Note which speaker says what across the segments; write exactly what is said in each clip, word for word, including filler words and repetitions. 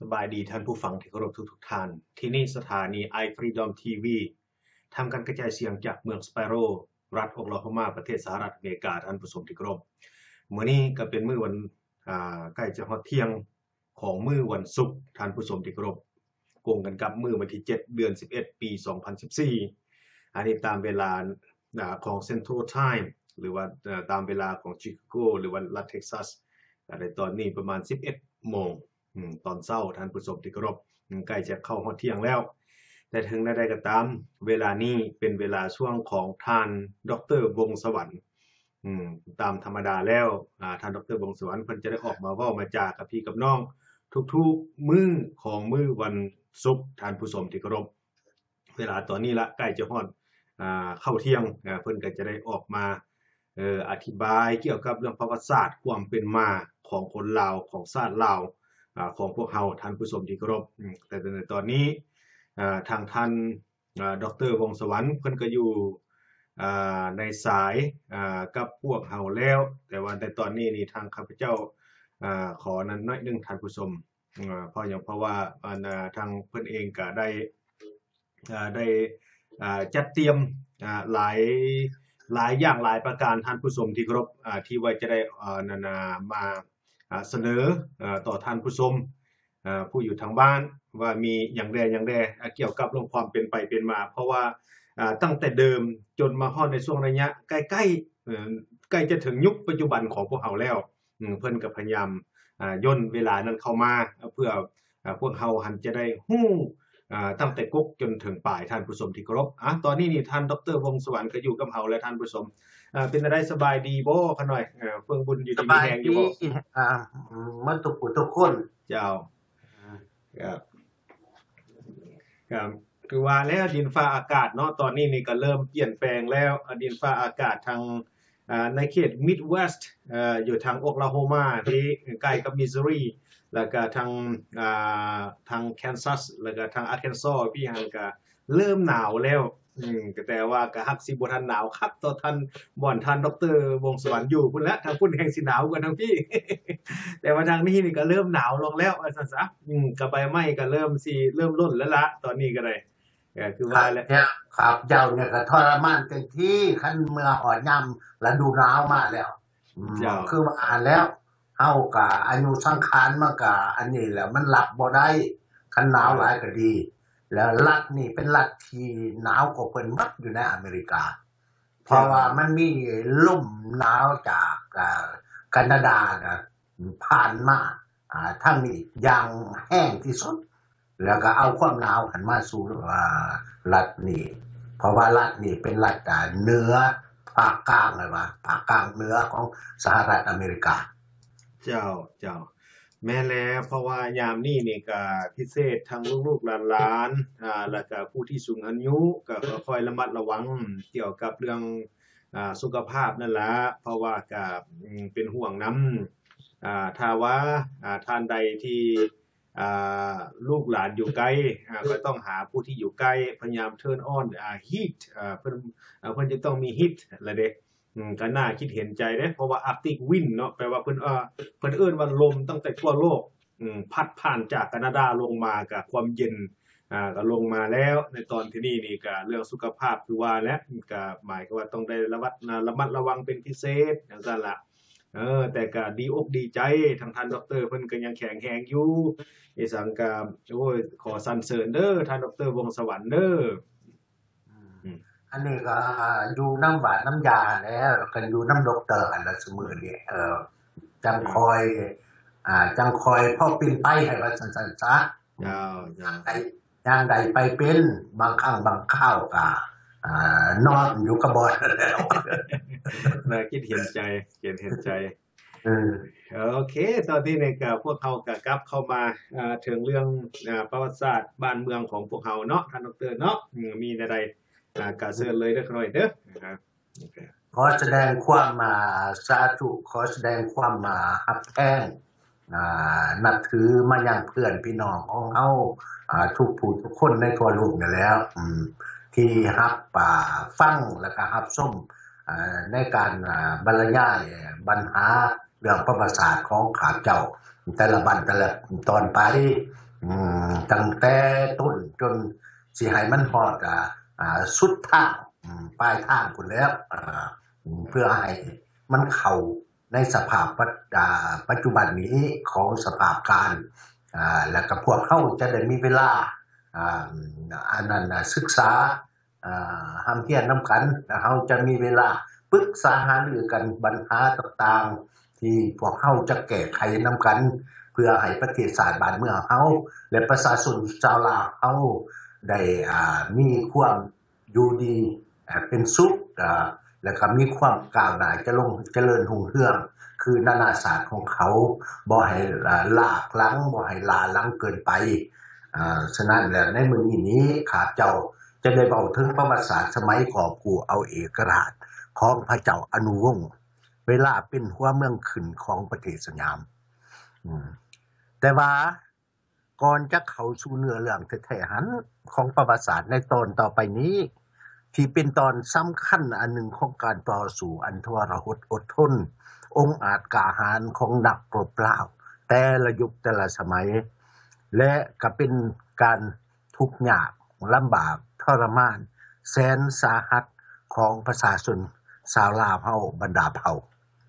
Speaker 1: สบายดีท่านผู้ฟังที่เคารพทุกทุกท่านที่นี่สถานี iFreedom ที วี ทำการกระจายเสียงจากเมืองสเปโรรัฐโอคลาโฮมาประเทศสหรัฐอเมริกาท่านผู้ชมที่เคารพมื้อนี้ก็เป็นมื้อวันอ่าใกล้จะฮอดเที่ยงของมื้อวันศุกร์ท่านผู้ชมที่เคารพตรงกันกับมื้อวันที่เจ็ดเดือนสิบเอ็ดปีสองพันสิบสี่อันนี้ตามเวลาอ่าของ Central Time หรือว่าตามเวลาของชิคาโกหรือว่ารัฐเท็กซัสในตอนนี้ประมาณสิบเอ็ดโมงตอนเช้าท่านผู้ชมที่เคารพใกล้จะเข้าฮอดเที่ยงแล้วแต่ถึงใดๆก็ตามเวลานี้เป็นเวลาช่วงของท่านดร.วงศ์สวรรค์อืมตามธรรมดาแล้วอ่าท่านดร.วงศ์สวรรค์เพิ่นจะได้ออกมาเว้ามาจากับพี่กับน้องทุกๆมื้อของมื้อวันศุกร์ท่านผู้ชมที่เคารพเวลาตอนนี้ละใกล้จะฮอดอ่าเข้าเที่ยงอ่าเพิ่นก็จะได้ออกมาเอ่ออธิบายเกี่ยวกับเรื่องประวัติศาสตร์ความเป็นมาของคนลาวของชาติลาวอ่าของพวกเฮาท่านผู้ชมที่เคารพอืมแต่ในตอนนี้อ่าทางท่านอ่าดร.วงศ์สวรรค์เพิ่นก็อยู่อ่าในสายอ่ากับพวกเฮาแล้วแต่ว่าในตอนนี้นี่ทางข้าพเจ้าอ่าขอนั้นน้อยหนึงท่านผู้ชมอ่าเพราะหยังเพราะว่าอันน่ะทางเพิ่นเองก็ได้อ่าได้อ่าจัดเตรียมอ่าหลายหลายอย่างหลายประการท่านผู้ชมที่เคารพอ่าที่ว่าจะได้อ่านั่นน่ะมาอ่าเสนออ่าต่อท่านผู้ชมอ่าผู้อยู่ทางบ้านว่ามีหยังแดหยังแดอ่าเกี่ยวกับเรื่องความเป็นไปเป็นมาเพราะว่าอ่าตั้งแต่เดิมจนมาฮอดในช่วงระยะใกล้ๆเอ่อใกล้จะถึงยุคปัจจุบันของพวกเฮาแล้วอืมเพิ่นก็พยายามอ่าย่นเวลานั้นเข้ามาเพื่ออ่าพวกเฮาหั้นจะได้ฮู้อ่าตั้งแต่กกจนถึงปลายท่านผู้ชมที่เคารพอะตอนนี้นี่ท่านดร.วงศ์สวรรค์ก็อยู่กับเฮาแล้วท่านผู้ชมอ่าเป็นจั่งใดสบายดีบ่คะน้อยเอ่อเฟื่องบุญอยู่
Speaker 2: ส
Speaker 1: ดีมี
Speaker 2: บายดี
Speaker 1: แรงอยู่บ่
Speaker 2: อ่าหมดทุกผู้ทุกคน
Speaker 1: เจ้าครับครับคือว่าแล้วดินฟ้าอากาศเนาะตอนนี้นี่ก็เริ่มเปลี่ยนแปลงแล้วอ่าดินฟ้าอากาศทางอ่าในเขต Midwest เอ่ออยู่ทางโอคลาโฮมาที่ใกล้กับ Missouri แล้วก็ทางอ่าทาง Kansas แล้วก็ทาง Arkansas พี่หันก็เริ่มหนาวแล้วอืมก็แต่ว่าก็ฮักสิบ่ทันหนาวคักต่อท่านบ่อนท่านดร.วงศ์สวรรค์อยู่พุ่นแหล้วทางพุ่นแฮ่งสิหนาวกว่าทางพี่ แต่ว่าทางนี้นี่ก็เริ่มหนาวลงแล้วว่าซั่นซะอืมก็ใบไม้ก็เริ่มสิเริ่มร่นแล้วล่ะตอนนี้ก็ได้ก็คือ
Speaker 2: ครั
Speaker 1: ว่า
Speaker 2: บ
Speaker 1: แล้ว
Speaker 2: เนี่ยครับเจ้าเนี่ยก็ทรมานเต็มที่คันเมื่อฮอดยามฤดูหนาวมาแล้วอืม
Speaker 1: เจ้า
Speaker 2: คือว่าอ่านแล้วเฮาก็อายุสังขารมันก็อันนี้แหละมันรับบ่ได้คันหนาวหลายก็ดี แล้วรัฐนี่เป็นรัฐที่หนาวกว่าเพิ่นหมดอยู่ในอเมริกา เพราะ
Speaker 1: เจ้า
Speaker 2: ว่ามันมีลมหนาวจากอ่าแคนาดาน่ะผ่านมาอ่าทางนี้อย่างแห้งที่สุด แล้วก็เอาความหนาวหันมาสู่อ่ารัฐนี้เพราะว่ารัฐนี้เป็นรัฐอ่าเหนือภาคกลางเลยว่าภาคกลางเหนือของสหรัฐอเมริกา
Speaker 1: เจ้าเจ้าแม่นแล้วเพราะว่ายามนี้นี่ก็พิเศษทั้งลูกๆหลานๆอ่าแล้วก็ผู้ที่สูงอายุก็คอยระมัดระวังเกี่ยวกับเรื่องอ่าสุขภาพนั่นล่ะเพราะว่าก็อืมเป็นห่วงนำอ่าถ้าว่าอ่าท่านใดที่อ่าลูกหลานอยู่ไกลอ่าก็ต้องหาผู้ที่อยู่ใกล้พยายาม turn on อ่า heat อ่าเพิ่นอ่าเพิ่นจะต้องมี heat ล่ะเด้อืมก็น่าคิดเห็นใจเด้เพราะว่า Arctic Wind เนาะแปลว่าเพิ่นเอ่อเพิ่นเอิ้นว่าลมตั้งแต่ทั่วโลกอืมพัดผ่านจากแคนาดาลงมาก็ความเย็นอ่าก็ลงมาแล้วในตอนที่นี้นี่ก็เรื่องสุขภาพคือว่าแล้วก็หมายก็ว่าต้องได้ระวัดระมัดระวังเป็นพิเศษจังซั่นล่ะเออแต่ก็ดีอกดีใจทางท่านดอกเตอร์เพิ่นก็ยังแข็งแรงอยู่อีสังก็โอ้ยขอสรรเสริญเด้อท่านดอกเตอร์วงศ์สวรรค์เด้ออืม
Speaker 2: อันนี้ก็อยู่น้ำบาดน้ำยาแล้วกันอยู่น้ำดอกเตอร์อันละเสมอนี่เออจังคอยอ่าจังคอยพ่อปินไปให้ว่าซั่นๆซะอื
Speaker 1: เจ้า
Speaker 2: ม
Speaker 1: เจ้า
Speaker 2: ใดอย่างใดไปเป็นบางครั้งบางคราวก็อ่านอนอยู่กับบ่อนแล้ว
Speaker 1: น่าคิดเห็นใจเห็นเห็นใจ
Speaker 2: เออ
Speaker 1: โอเคตอนนี้เนี่ยก็พวกเขาก็กลับเข้ามาอ่าถึงเรื่องอ่าประวัติศาสตร์บ้านเมืองของพวกเขาเนาะท่านดอกเตอร์เนาะอืมมีใดๆอ่าก็เชิญเลยเด้อครับน้อยเด้อนะครับโอเค
Speaker 2: ขอแสดงความมาสาธุขอแสดงความมาฮักแท้งอ่านับถือมายังเพื่อนพี่น้องของเฮาอ่าทุกผู้ทุกคนในทั่วโลกนั่นแหล้วอืมที่รับอ่าฟังแล้วก็รับชมอ่าในการอ่าบรรยายปัญหาเรื่องประวัติศาสตร์ของข้าพเจ้าแต่ละบันแต่ละตอนไปอืมตั้งแต่ต้นจนสิให้มันฮอดอ่าอ่าสุดทางอืมปลายทางพุ่นแล้วอ่าเพื่อให้มันเข้าในสภาพปัจอ่าปัจจุบันนี้ของสภาพการอ่าแล้วก็พวกเฮาจะได้มีเวลาอ่าอันนั้นน่ะศึกษาอ่าร่ำเรียนนำกันแล้วเฮาจะมีเวลาปรึกษาหารือกันปัญหาต่างๆที่พวกเฮาจะแก้ไขนำกันเพื่อให้ประเทศชาติบ้านเมืองเฮาและประชาชนชาวลาวเฮาได้อ่ามีความอยู่ดีอ่าเป็นสุขอ่าแล้วก็มีความก้าวหน้าเจริญเจริญรุ่งเรืองคือนานาศาสตร์ของเขาบ่ให้อ่าลากหลังบ่ให้ล้าหลังเกินไปอ่าฉะนั้นแล้วในมื้อนี้นี้ข้าเจ้าจะได้เว้าถึงประวัติศาสตร์สมัยกอบกู้เอาเอกราชของพระเจ้าอนุวงศ์เวลาเป็นหัวเมืองขึ้นของประเทศสยามอืมแต่ว่าก่อนจะเข้าสู่เนื้อเรื่องแท้ๆหันของประวัติศาสตร์ในตอนต่อไปนี้ที่เป็นตอนสำคัญอันหนึ่งของการต่อสู้อันทรหดอดทนองค์อาจกล้าหาญของนักรบลาวแต่ละยุคแต่ละสมัยและก็เป็นการทุกข์ยากลำบากทรมานแสนสาหัสของประชาชนชาวลาวเฮาบรรดาเผ่า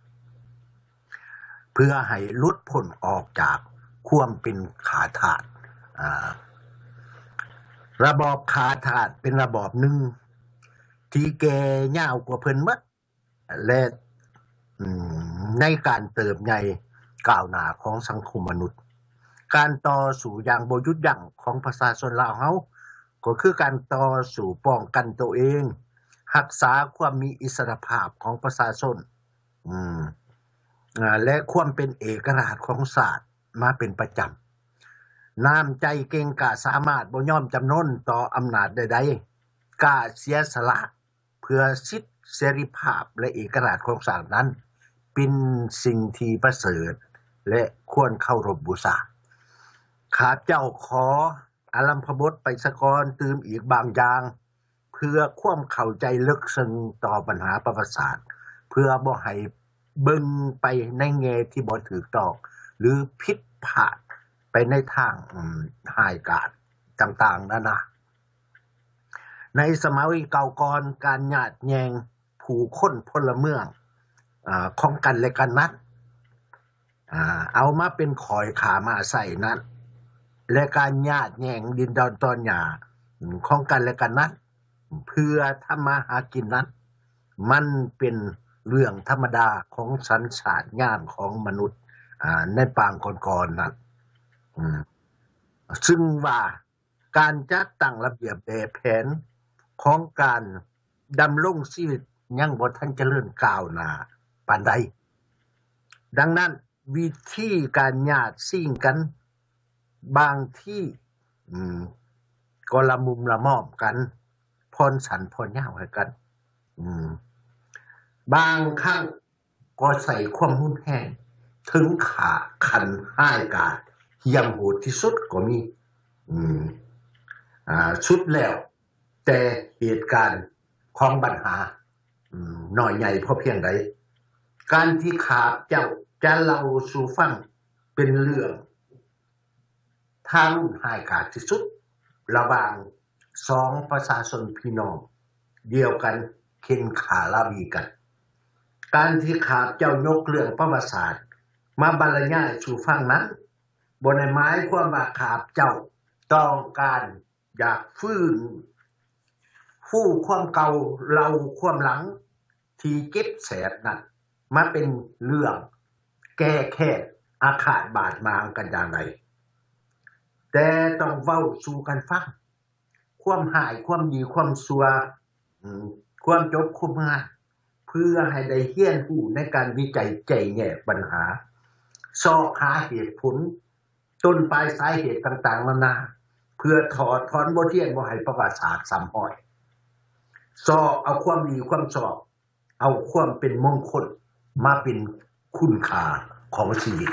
Speaker 2: เพื่อให้หลุดพ้นออกจากความเป็นขาทาสอ่าระบอบขาทาสเป็นระบอบหนึ่งที่แก่ยาวกว่าเพิ่นหมดและอืมในการเติบใหญ่ก้าวหน้าของสังคมมนุษย์การต่อสู้อย่างบ่หยุดยั้งของประชาชนลาวเฮาก็คือการต่อสู้ป้องกันตัวเองรักษาความมีอิสรภาพของประชาชนอืมอ่าและความเป็นเอกราชของชาติมาเป็นประจำน้ำใจเก่งกล้าสามารถบ่ยอมจำนนต่ออำนาจใดๆกล้าเสียสละเพื่อสิทธิเสรีภาพและเอกราชของชาตินั้นเป็นสิ่งที่ประเสริฐและควรเคารพบูชาข้าพเจ้าขออารัมภบทไปสะก่อนตื่มอีกบางอย่างเพื่อความเข้าใจลึกซึ้งต่อปัญหาประวัติศาสตร์เพื่อบ่ให้เบิ่งไปในแง่ที่บ่ถูกต้องหรือผิดพลาดไปในทางอืมร้ายกาจต่างๆนานาในสมัยเก่าก่อนการญาติแยงผู้คนพลเมืองอ่าของกันและกันนั้นอ่าเอามาเป็นขอยขามาใส่นั้นและการญาติแยงดินดอนตอนหญ้าของกันและกันนั้นเพื่อทำมาหากินนั้นมันเป็นเรื่องธรรมดาของสัญชาตญาณของมนุษย์อ่าในปางก่อนๆนั้นอืมซึ่งว่าการจัดตั้งระเบียบแบบแผนของการดำรงชีวิตยังบ่ทันเจริญก้าวหน้าปานใดดังนั้นวิธีการญาติสิ่งกันบางที่อืมก็ละมุมละม่อมกันพรสันพรยาวให้กันอืมบางครั้งก็ใส่ความรุนแรงถึงขาคันห้ายกาจเหี้ยมโหดที่สุดก็มีอืมอ่าสุดแล้วแต่เหตุการณ์ของปัญหาอืมน้อยใหญ่พอเพียงใดการที่ข้าพเจ้าจะเล่าสู่ฟังเป็นเรื่องทารุณร้ายกาจที่สุดระหว่างสองประชาชนพี่น้องเดียวกันเข็นขาลาวีกันการที่ข้าพเจ้ายกเรื่องประวัติศาสตร์มาบรรยายสู่ฟังนั้นบ่ได้หมายความว่าข้าพเจ้าต้องการอยากฟื้นฟู้ความเก่าเล่าความหลังที่เก็บแสบนั้นมาเป็นเรื่องแก้แค้นอาฆาตบาดหมางกันอย่างไรแต่ต้องเว้าสู่กันฟังความหายความดีความชั่วอืมความจบความงามเพื่อให้ได้เรียนรู้ในการวิจัยแก้แยกปัญหาซอกหาเหตุผลต้นปลายสาเหตุต่างๆนานาเพื่อถอดถอนบทเรียนบ่ให้ประวัติศาสตร์ซ้ำรอยซอกเอาความดีความชอบเอาความเป็นมงคลมาเป็นคุณค่าของชีวิต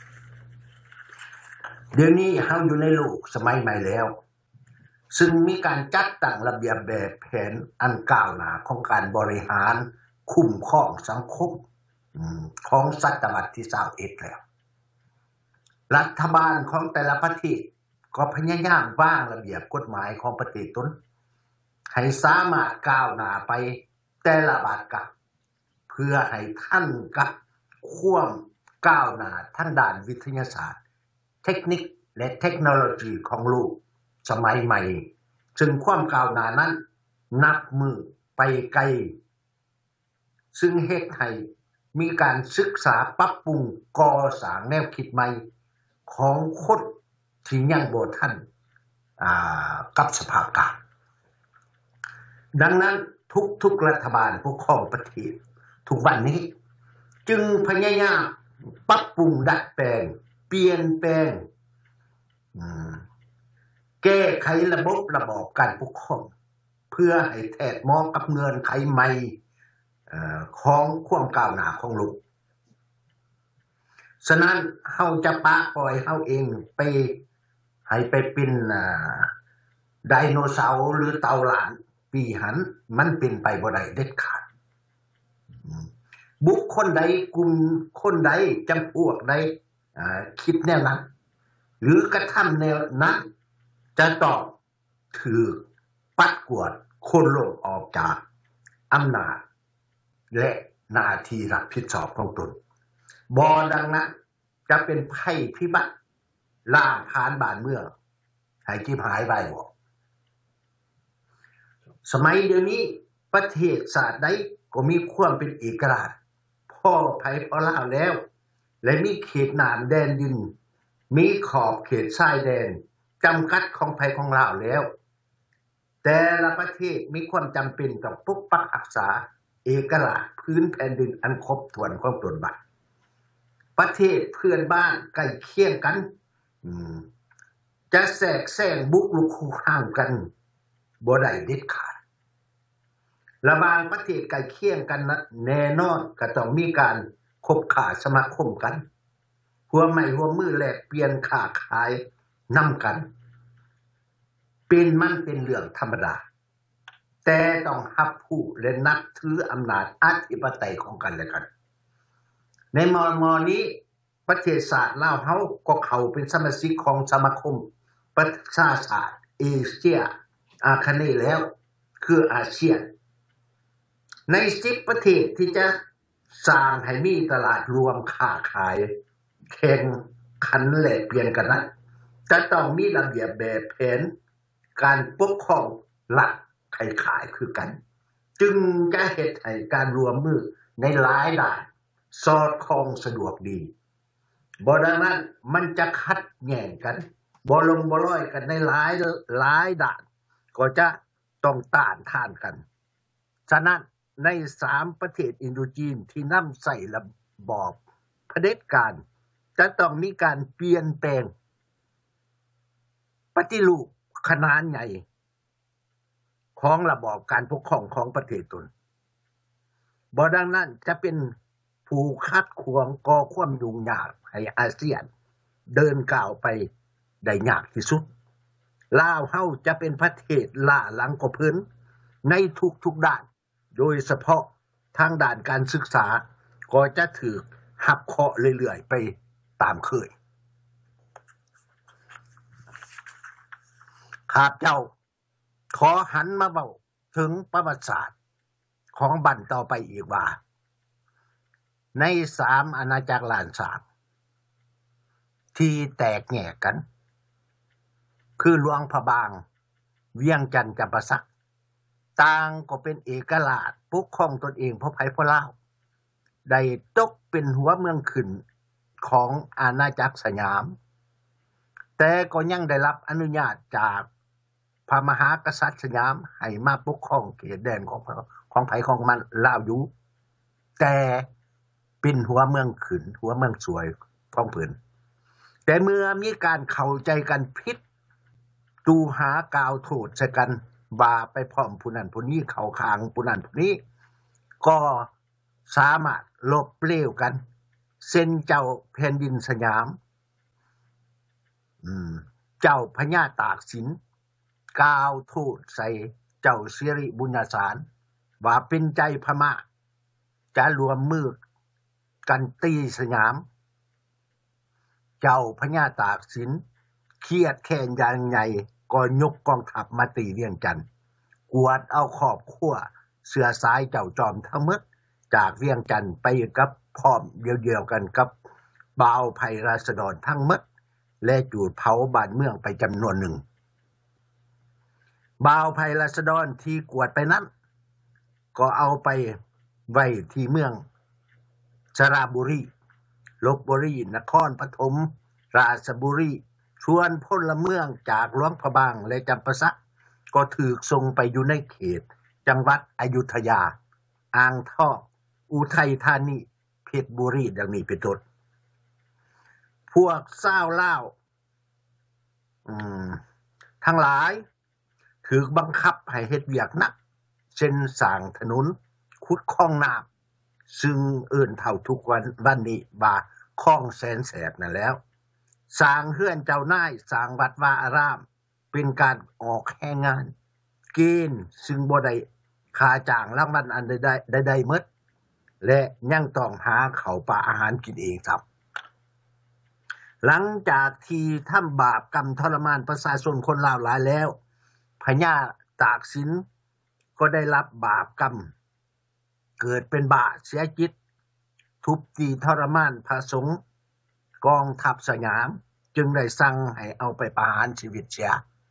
Speaker 2: เดี๋ยวนี้เฮาอยู่ในโลกสมัยใหม่แล้วซึ่งมีการจัดตั้งระเบียบแบบแผนอันก้าวหน้าของการบริหารคุ้มครองสังคมของศตวรรษที่ยี่สิบเอ็ดแล้วรัฐบาลของแต่ละประเทศก็พยายามวางระเบียบกฎหมายของประเทศตนให้สามารถก้าวหน้าไปแต่ละบาทกับเพื่อให้ท่านกับความก้าวหน้าทางด้านวิทยาศาสตร์เทคนิคและเทคโนโลยีของโลกสมัยใหม่ซึ่งความก้าวหน้านั้นนับมือไปไกลซึ่งเฮ็ดให้มีการศึกษาปรับปรุงก่อสร้างแนวคิดใหม่ของคนที่ยังบ่ทันอ่ากับสภาพการดังนั้นทุกๆรัฐบาลปกครองประเทศทุกวันนี้จึงพยายามปรับปรุงดัดแปลงเปลี่ยนแปลงแก้ไขระบบระบอบการปกครองเพื่อให้แทดเหมาะกับเงื่อนไขใหม่ของความก้าวหน้าของโลกฉะนั้นเฮาจะปะปล่อยเฮาเองไปให้ไปเป็นไดโนเสาร์หรือเต่าหลานปีหันมันเป็นไปบ่ได้เด็ดขาดบุคคลใดกลุ่มคนใดจำพวกใดคิดแนวนั้นหรือกระทำแนวนั้นจะต้องถือปัดกวดคนลงออกจากอำนาจและหน้าที่รับผิดชอบของตนบ่ดังนั้นจะเป็นภัยพิบัติล่าผ่านบ้านเมืองให้จิบหายไปบ่สมัยเดี๋ยวนี้ประเทศชาติใดก็มีความเป็นเอกราชพ่อไผพ่อลาวแล้วและมีเขตน่านแดนดินมีขอบเขตชายแดนจำกัดของไผของลาวแล้วแต่ละประเทศมีความจำเป็นต้องปกปักรักษาเอกราชพื้นแผ่นดินอันครบถ้วนของตนบัดประเทศเพื่อนบ้านใกล้เคียงกันจะแทรกแซงบุกรุกคุกคามกันบ่ได้เด็ดขาดระหว่างประเทศใกล้เคียงกันนะแน่นอนก็ต้องมีการคบค้าสมาคมกันร่วมไม้ร่วมมือแลกเปลี่ยนค้าขายนำกันเป็นมันเป็นเรื่องธรรมดาแต่ต้องรับผู้และนับถืออำนาจอธิปไตยของกันและกันในมอมอนี้ประเทศชาติลาวเฮาก็เข้าเป็นสมาชิกของสมาคมประชาชาติเอเชียอาคเนย์แล้วคืออาเซียนในสิบประเทศที่จะสร้างให้มีตลาดรวมค้าขายแข่งขันแลกเปลี่ยนกันนั้นจะต้องมีระเบียบแบบแผนการปกครองหลักขายขายคือกันจึงจะเฮ็ดให้การรวมมือในหลายด้านสอดคล้องสะดวกดีบ่ดังนั้นมันจะขัดแย้งกันบ่ลงบ่ร้อยกันในหลายหลายด้านก็จะต้องต้านทานกันฉะนั้นในสามประเทศอินโดจีนที่นำใส่ระบอบเผด็จการจะต้องมีการเปลี่ยนแปลงปฏิรูปขนาดใหญ่ของระบอบการปกครองของประเทศตนบ่ดังนั้นจะเป็นผู้คัดขวางก่อความยุ่งยากให้อาเซียนเดินก้าวไปได้ยากที่สุดลาวเฮาจะเป็นประเทศล้าหลังกว่าเพิ่นในทุกๆด้านโดยเฉพาะทางด้านการศึกษาก็จะถูกหักเคาะเรื่อยๆไปตามเคยข้าพเจ้าขอหันมาเว้าถึงประวัติศาสตร์ของบ้านต่อไปอีกว่าในสามอาณาจักรล้านสามที่แตกแยกกันคือหลวงพระบางเวียงจันทน์จำปาสักต่างก็เป็นเอกราชปกครองตนเองเพราะไผเพราะลาวได้ตกเป็นหัวเมืองขึ้นของอาณาจักรสยามแต่ก็ยังได้รับอนุญาตจากพระมหากษัตริย์สยามให้มาปกครองเขตแดนของของไผของมันลาวอยู่แต่เป็นหัวเมืองขึ้นหัวเมืองสวยของเพิ่นแต่เมื่อมีการเข้าใจกันผิดตูหากาวโทษใส่กันว่าไปพร้อมผู้นั้นผู้นี้เข้าข้างผู้นั้นผู้นี้ก็สามารถลบเล้วกันเส้นเจ้าแผ่นดินสยามอืมเจ้าพญาตากสินกาวโทษใส่เจ้าสิริบุญญาสารว่าเป็นใจพม่าจะรวมมือกันตีสยามเจ้าพญาตากสินเครียดแค้นอย่างใหญ่ก็ยกกองทัพมาตีเวียงจันทน์กวดเอาครอบครัวเสื้อสายเจ้าจอมทั้งหมดจากเวียงจันทน์ไปกับพร้อมเดียวๆกันกับบ่าวไพราษฎรทั้งหมดและจูดเผาบ้านเมืองไปจำนวนหนึ่งบ่าวไพราษฎรที่กวดไปนั้นก็เอาไปไว้ที่เมืองสระบุรีลพบุรีนครปฐมราชบุรีชวนพลเมืองจากหลวงพระบางและจำปาสักก็ถูกส่งไปอยู่ในเขตจังหวัดอยุธยาอ่างทองอุทัยธานีเพชรบุรีดังนี้เป็นต้นพวกชาวลาวอืมทั้งหลายถูกบังคับให้เฮ็ดเวียกหนักเช่นสร้างถนนขุดคลองน้ำซึ่งเอิ้นเท่าทุกวันวันนี้ว่าคลองแสนแสบนั่นแล้วสร้างเฮือนเจ้านายสร้างวัดวาอารามเป็นการออกแรงงานเกณฑ์ซึ่งบ่ได้ค่าจ้างรางวัลอันใดๆใดๆหมดและยังต้องหาข้าวปลาอาหารกินเองครับหลังจากที่ทำบาปกรรมทรมานประชาชนคนลาวหลายแล้วพญาตากสินก็ได้รับบาปกรรมเกิดเป็นบาเสียจิตทุบตีทรมานพระสงฆ์กองทัพสยามจึงได้สั่งให้เอาไปประหารชีวิตเสีย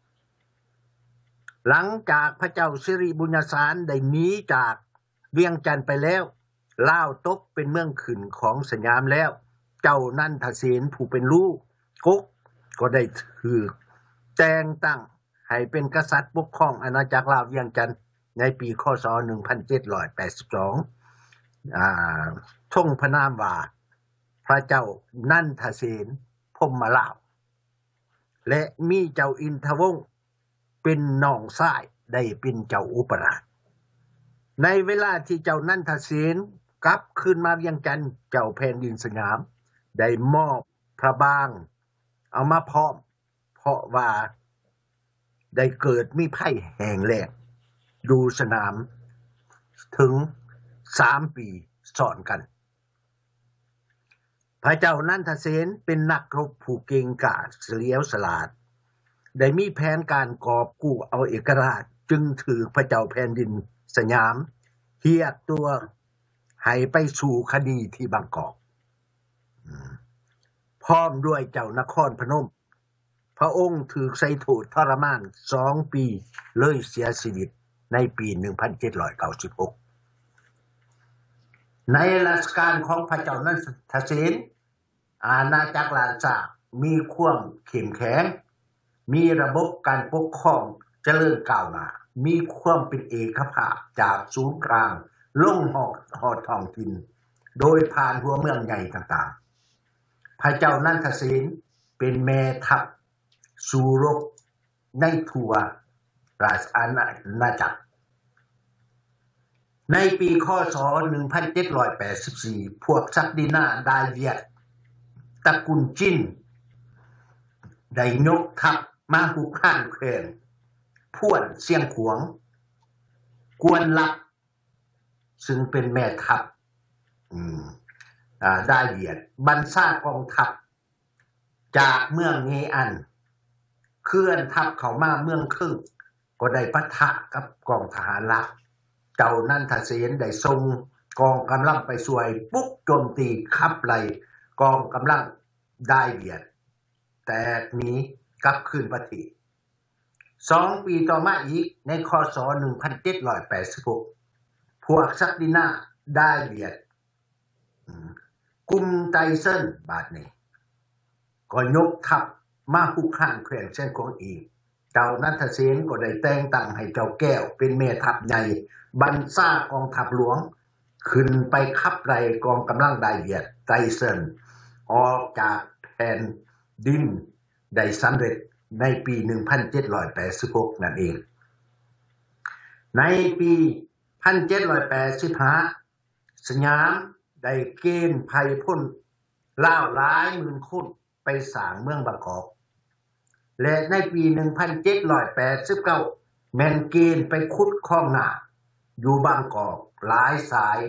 Speaker 2: หลังจากพระเจ้าสิริบุญญสารได้หนีจากเวียงจันทน์ไปแล้วลาวตกเป็นเมืองขึ้นของสยามแล้วเจ้านันทเสนผู้เป็นลูกกกก็ได้ถูกแต่งตั้งให้เป็นกษัตริย์ปกครองอาณาจักรลาวเวียงจันทน์ในปีคศหนึ่งพันเจ็ดร้อยแปดสิบสองอ่าทรงพระนามว่าพระเจ้านันทเสนพรหมลาวและมีเจ้าอินทวงศ์เป็นน้องชายได้เป็นเจ้าอุปราชในเวลาที่เจ้านันทเสนกลับคืนมาเวียงจันทน์เจ้าแผ่นดินสยามได้มอบพระบางเอามาพร้อมเพราะว่าได้เกิดมีภัยแห้งแล้งดูสนามถึงสามปีซ้อนกันพระเจ้านันทเสนเป็นนักรบผู้เก่งกาจเฉลียวฉลาดได้มีแผนการกอบกู้เอาเอกราชจึงถือพระเจ้าแผ่นดินสยามเรียกตัวให้ไปสู่คดีที่บางกอกพร้อมด้วยเจ้านครพนมพระองค์ถูกใส่โทษทรมานสองปีเลยเสียชีวิตในปีหนึ่งพันเจ็ดร้อยเก้าสิบหกในรัชกาลของพระเจ้านันทเสนอาณาจักรลาวชามีความเข้มแข็งมีระบบการปกครองเจริญก้าวหน้ามีความเป็นเอกภาพจากศูนย์กลางลงหอดหอดท้องถิ่นโดยผ่านหัวเมืองใหญ่ต่างๆพระเจ้านันทเสนเป็นแม่ทัพสู้รบในทั่วราชอาณาจักรในปีคศหนึ่งพันเจ็ดร้อยแปดสิบสี่พวกศักดินาดาเวียดตระกูลจินได้ยกทัพมาหุกข้านแขวงพ่วนเสียงขวงกวนลับซึ่งเป็นแม่ทัพอืมอ่าดาเวียดบัญชากองทัพจากเมืองเงอันเคลื่อนทัพเข้ามาเมืองครึ่งก็ได้ปะทะกับกองทหารลาวเจ้านันทเสนได้ส่งกองกำลังไปช่วยปุกโจมตีขับไล่กองกำลังได้เวียดแต่หนีกลับคืนประเทศสองปีต่อมาอีกในคศหนึ่งพันเจ็ดร้อยแปดสิบหกพวกศักดินาได้เวียดกุมไตเซินบาดนี้ก็ยกทัพมาหุกข้านแขวงเส้นของอีกเจ้านันทเสนก็ได้แต่งตั้งให้เจ้าแก้วเป็นแม่ทัพใหญ่บัญชากองทัพหลวงขึ้นไปขับไล่กองกำลังได้เวียดไตเซินออกจากแผ่นดินได้สำเร็จในปีหนึ่งพันเจ็ดร้อยแปดสิบหกนั่นเองในปีหนึ่งพันเจ็ดร้อยแปดสิบห้าสยามได้เกณฑ์ไพพ่นลาวหลายหมื่นคนไปสร้างเมืองบางกอกและในปีหนึ่งพันเจ็ดร้อยแปดสิบเก้าแม่นเกณฑ์ไปขุดคลองนาอยู่บางกอกหลายสาย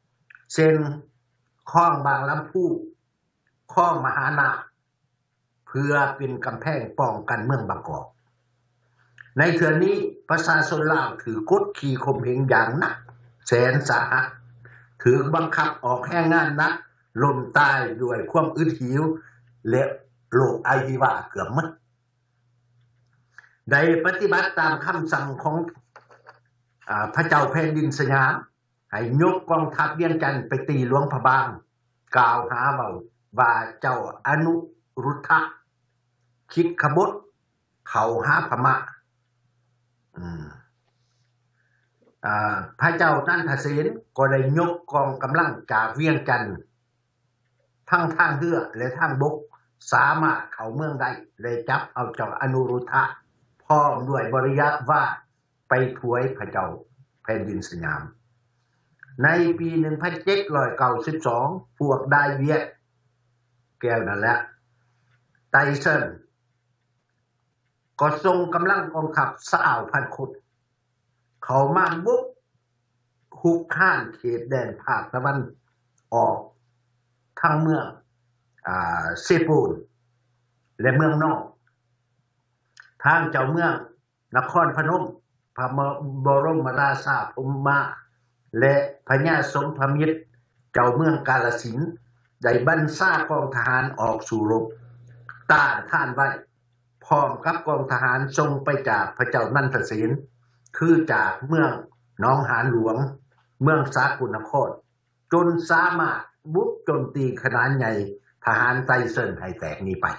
Speaker 2: เช่นคลองบางลำพูคลองมหานาคพื่อเป็นกำแพงป้องกันเมืองบางกอกในเทื่อนี้ประชาชนลาวถือกดขี่ข่มเหงอย่างหนักแสนสาหัสถือบังคับออกแรงงานหนักล้มตายด้วยความอึดหิวและโรคไอฮิวาเกือบหมดได้ปฏิบัติตามคำสั่งของอ่าพระเจ้าแผ่นดินสยามให้ยกกองทัพเวียงจันทน์ไปตีหลวงพระบางกล่าวหาเว้าว่าเจ้าอนุรุทธะคิดขบฏเข้าหาพม่าอืมอ่าพระเจ้านันทเสนก็ได้ยกกองกำลังจากเวียงจันทน์ทั้งทางเรือและทางบกสามารถเข้าเมืองได้เลยจับเอาเจ้าอนุรุทธะพร้อมด้วยบริยะว่าไปถวยพระเจ้าแผ่นดินสยามในปีหนึ่งพันเจ็ดร้อยเก้าสิบสองพวกได้เวียดแก้วนั่นแหละไตเซินก็ทรงกำลังกองทัพสาวพันคนเขามาบุกหุกข้านเขตแดนภาคตะวันออกทั้งเมืองอ่าเซปูนและเมืองนอกทางเจ้าเมืองนครพนมพระบรมราชาพม่าและพญาสมภมิตรเจ้าเมืองกาฬสินธุ์ได้บัญชากองทหารออกสู่รบต้านทานไว้พร้อมกับกองทหารทรงไปจากพระเจ้านันทเสนคือจากเมืองหนองหานหลวงเมืองสากลนครจนสามารถบุกโจมตีขนาดใหญ่ทหารไตเซินให้แตกหนีไป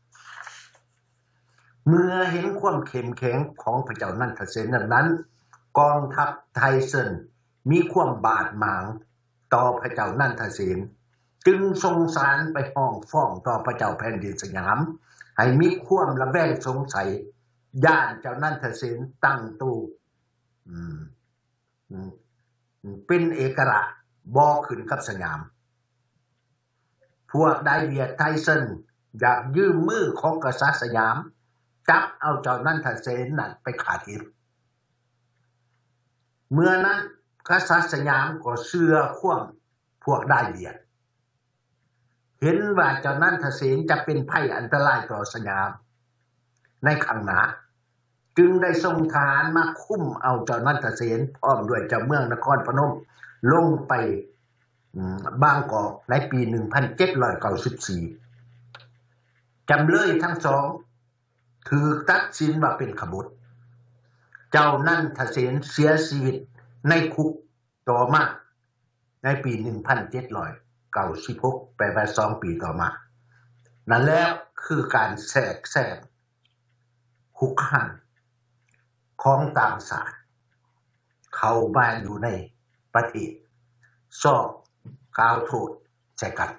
Speaker 2: เมื่อเห็นความเข้มแข็งของพระเจ้านันทเสนนั้นกองทัพไทเซินมีความบาดหมางต่อพระเจ้านันทเสนจึงส่งสารไปห้องฟ้องต่อพระเจ้าแผ่นดินสยามให้มีความระแวงสงสัยย่านเจ้านันทเสนตั้งตู้อืมเป็นเอกราชบ่ขึ้นกับสยามพวกไดเวียดไทเซินอยากยืมมือของกษัตริย์สยามจับเอาเจ้านันทเสนนั่นไปขาทิพย์เมื่อนั้นกษัตริย์สยามก็เชื่อความพวกไดเวียดเห็นว่าเจ้านันทเสนจะเป็นภัยอันตรายต่อสยามในข้างหน้าจึงได้ส่งทหารมาคุ้มเอาเจ้านันทเสนพร้อมด้วยเจ้าเมืองนครพนมลงไปบางกอกในปีหนึ่งพันเจ็ดร้อยเก้าสิบสี่จำเลยทั้งสองถูกตัดสินว่าเป็นขบฏเจ้านันทเสนเสียชีวิตในคุกต่อมาในปีหนึ่งพันเจ็ดร้อยเก้าสิบหกไปไปสองปีต่อมานั่นแล้วคือการแทรกแซงคุกคามของต่างชาติเข้ามาอยู่ในประเทศสอบกล่าวโทษใส่กัน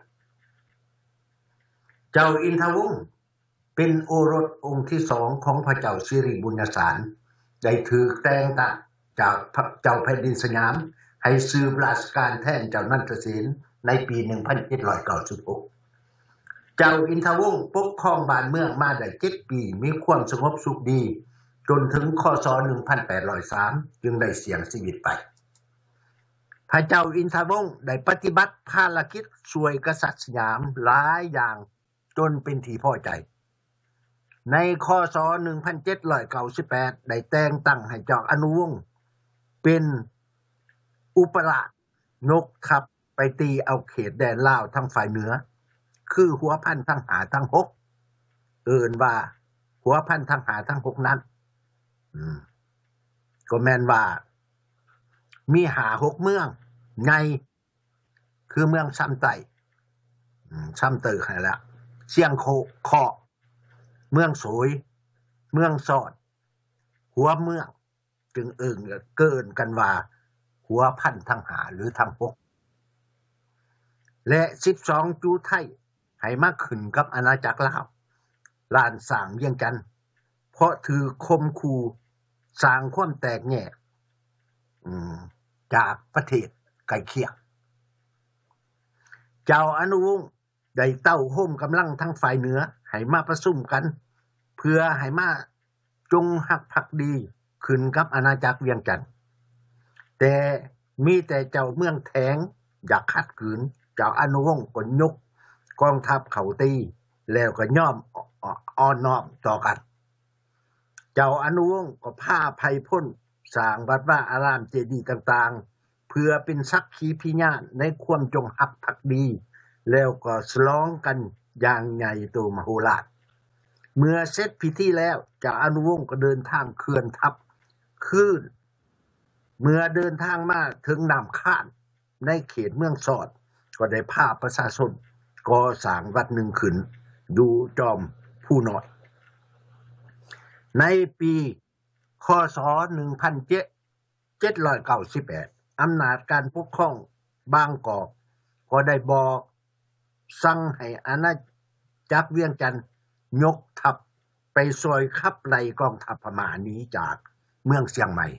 Speaker 2: เจ้าอินทวงศ์เป็นโอรสองค์ที่สองของพระเจ้าสิริบุญญสารได้ถูกแต่งตั้งจากเจ้าแผ่นดินสยามให้สืบราชการแทนเจ้านันทเสนในปีหนึ่งพันเจ็ดร้อยเก้าสิบหกเจ้าอินทวงศ์ปกครองบ้านเมืองมาได้เจ็ดปีมีความสงบสุขดีจนถึงคศหนึ่งพันแปดร้อยสามจึงได้เสียชีวิตไปพระเจ้าอินทวงศ์ได้ปฏิบัติภารกิจช่วยกษัตริย์สยามหลายอย่างจนเป็นที่พอใจในคศหนึ่งพันเจ็ดร้อยเก้าสิบแปดได้แต่งตั้งให้เจ้าอนุวงศ์เป็นอุปราชนกทัพไปตีเอาเขตแดนลาวทางฝ่ายเหนือคือหัวพันทั้งหาทั้งหกเอิ้นว่าหัวพันทั้งหาทั้งหกนั้นอืมก็แม่นว่ามีหาหกเมืองในคือเมืองซ้ำไต้อืมซ้ำเตอให้แล้วเชียงโคเคาะเมืองโสยเมืองสอดหัวเมืองจึงเอิ้นเกินกันว่าหัวพันทั้งหาหรือทั้งหกและสิบสองจูไทยให้มาขึ้นกับอาณาจักรลาวล้านสร้างเวียงจันทน์เพราะถือคมคูสร้างความแตกแยกอืมจากประเทศใกล้เคียงเจ้าอนุวงศ์ได้เต้าโฮมกำลังทั้งฝ่ายเหนือให้มาประชุมกันเพื่อให้มาจงหักภักดีขึ้นกับอาณาจักรเวียงจันทน์แต่มีแต่เจ้าเมืองแทงอยากขัดขืนเจ้าอนุวงศ์ก็ยกกองทัพเข้าตีแล้วก็ย่อมอ่อนน้อมต่อกันเจ้าอนุวงศ์ก็พาไผพ้นสร้างวัดวาอารามเจดีย์ต่างๆเพื่อเป็นสักขีพยานในความจงรักภักดีแล้วก็ฉลองกันอย่างใหญ่โตมโหฬารเมื่อเสร็จพิธีแล้วเจ้าอนุวงศ์ก็เดินทางเคลื่อนทัพขึ้นเมื่อเดินทางมาถึงน้ำข้านในเขตเมืองสอดก็ได้พาประชาชนก่อสร้างวัดหนึ่งขึ้นดูจอมผู้น้อยในปีคศหนึ่งพันเจ็ดร้อยเก้าสิบแปดอำนาจการปกครองบางกอกก็ได้บอกสั่งให้อาณาจักรเวียงจันทน์ยกทัพไปช่วยขับไล่กองทัพพม่าหนีจากเมืองเชียงใหม่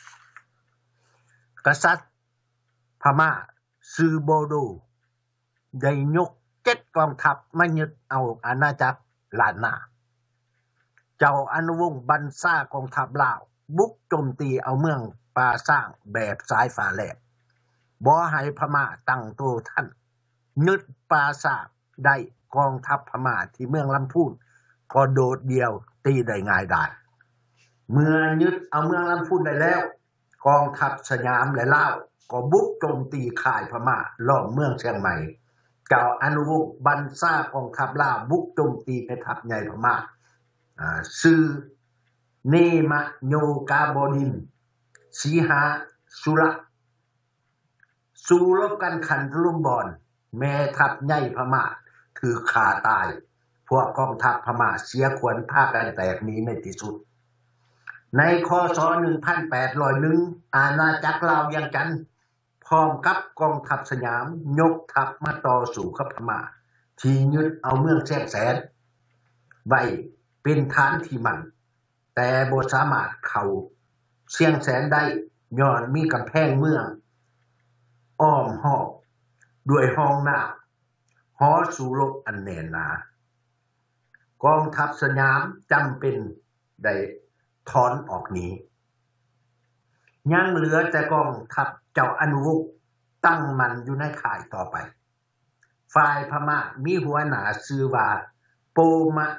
Speaker 2: กษัตริย์พม่าซือโบโดได้ยกเจ็ดกองทัพมายึดเอาอาณาจักรล้านนาเจ้าอนุวงศ์บัญชากองทัพลาวบุกโจมตีเอาเมืองปาสร้างแบบสายฟ้าแลบบ่ให้พม่าตั้งโตทันยึดปาสร้างได้กองทัพพม่าที่เมืองลำพูนก็โดดเดียวตีได้ง่ายได้เมื่อยึดเอาเมืองลำพูนได้แล้วกองทัพสยามและลาวก็บุกโจมตีค่ายพม่าล้อมเมืองเชียงใหม่เจ้าอนุวงศ์บัญชากองทัพลาวบุกโจมตีในทัพใหญ่พม่าอ่าชื่อเนมะโยกาบดินสีหาสุระสู้รบกันขันตะลุมบอนแม่ทัพใหญ่พม่าถือขาตายพวกกองทัพพม่าเสียขวัญพากันแตกหนีในที่สุดในคศหนึ่งพันแปดร้อยเอ็ดอาณาจักรลาวเวียงจันทน์พร้อมกับกองทัพสยามยกทัพมาต่อสู้กับพม่าที่ยึดเอาเมืองแสนแสนไว้เป็นฐานที่มั่นแต่บ่สามารถเข้าเชียงแสนได้ย้อนมีกำแพงเมืองอ้อมรอบด้วยห้องน้ำหอสู้รบอันแน่นหนากองทัพสยามจำเป็นได้ถอนออกหนียังเหลือแต่กองทัพเจ้าอนุวงศ์ตั้งมันอยู่ในข่ายต่อไปฝ่ายพม่ามีหัวหน้าชื่อว่าโปมะ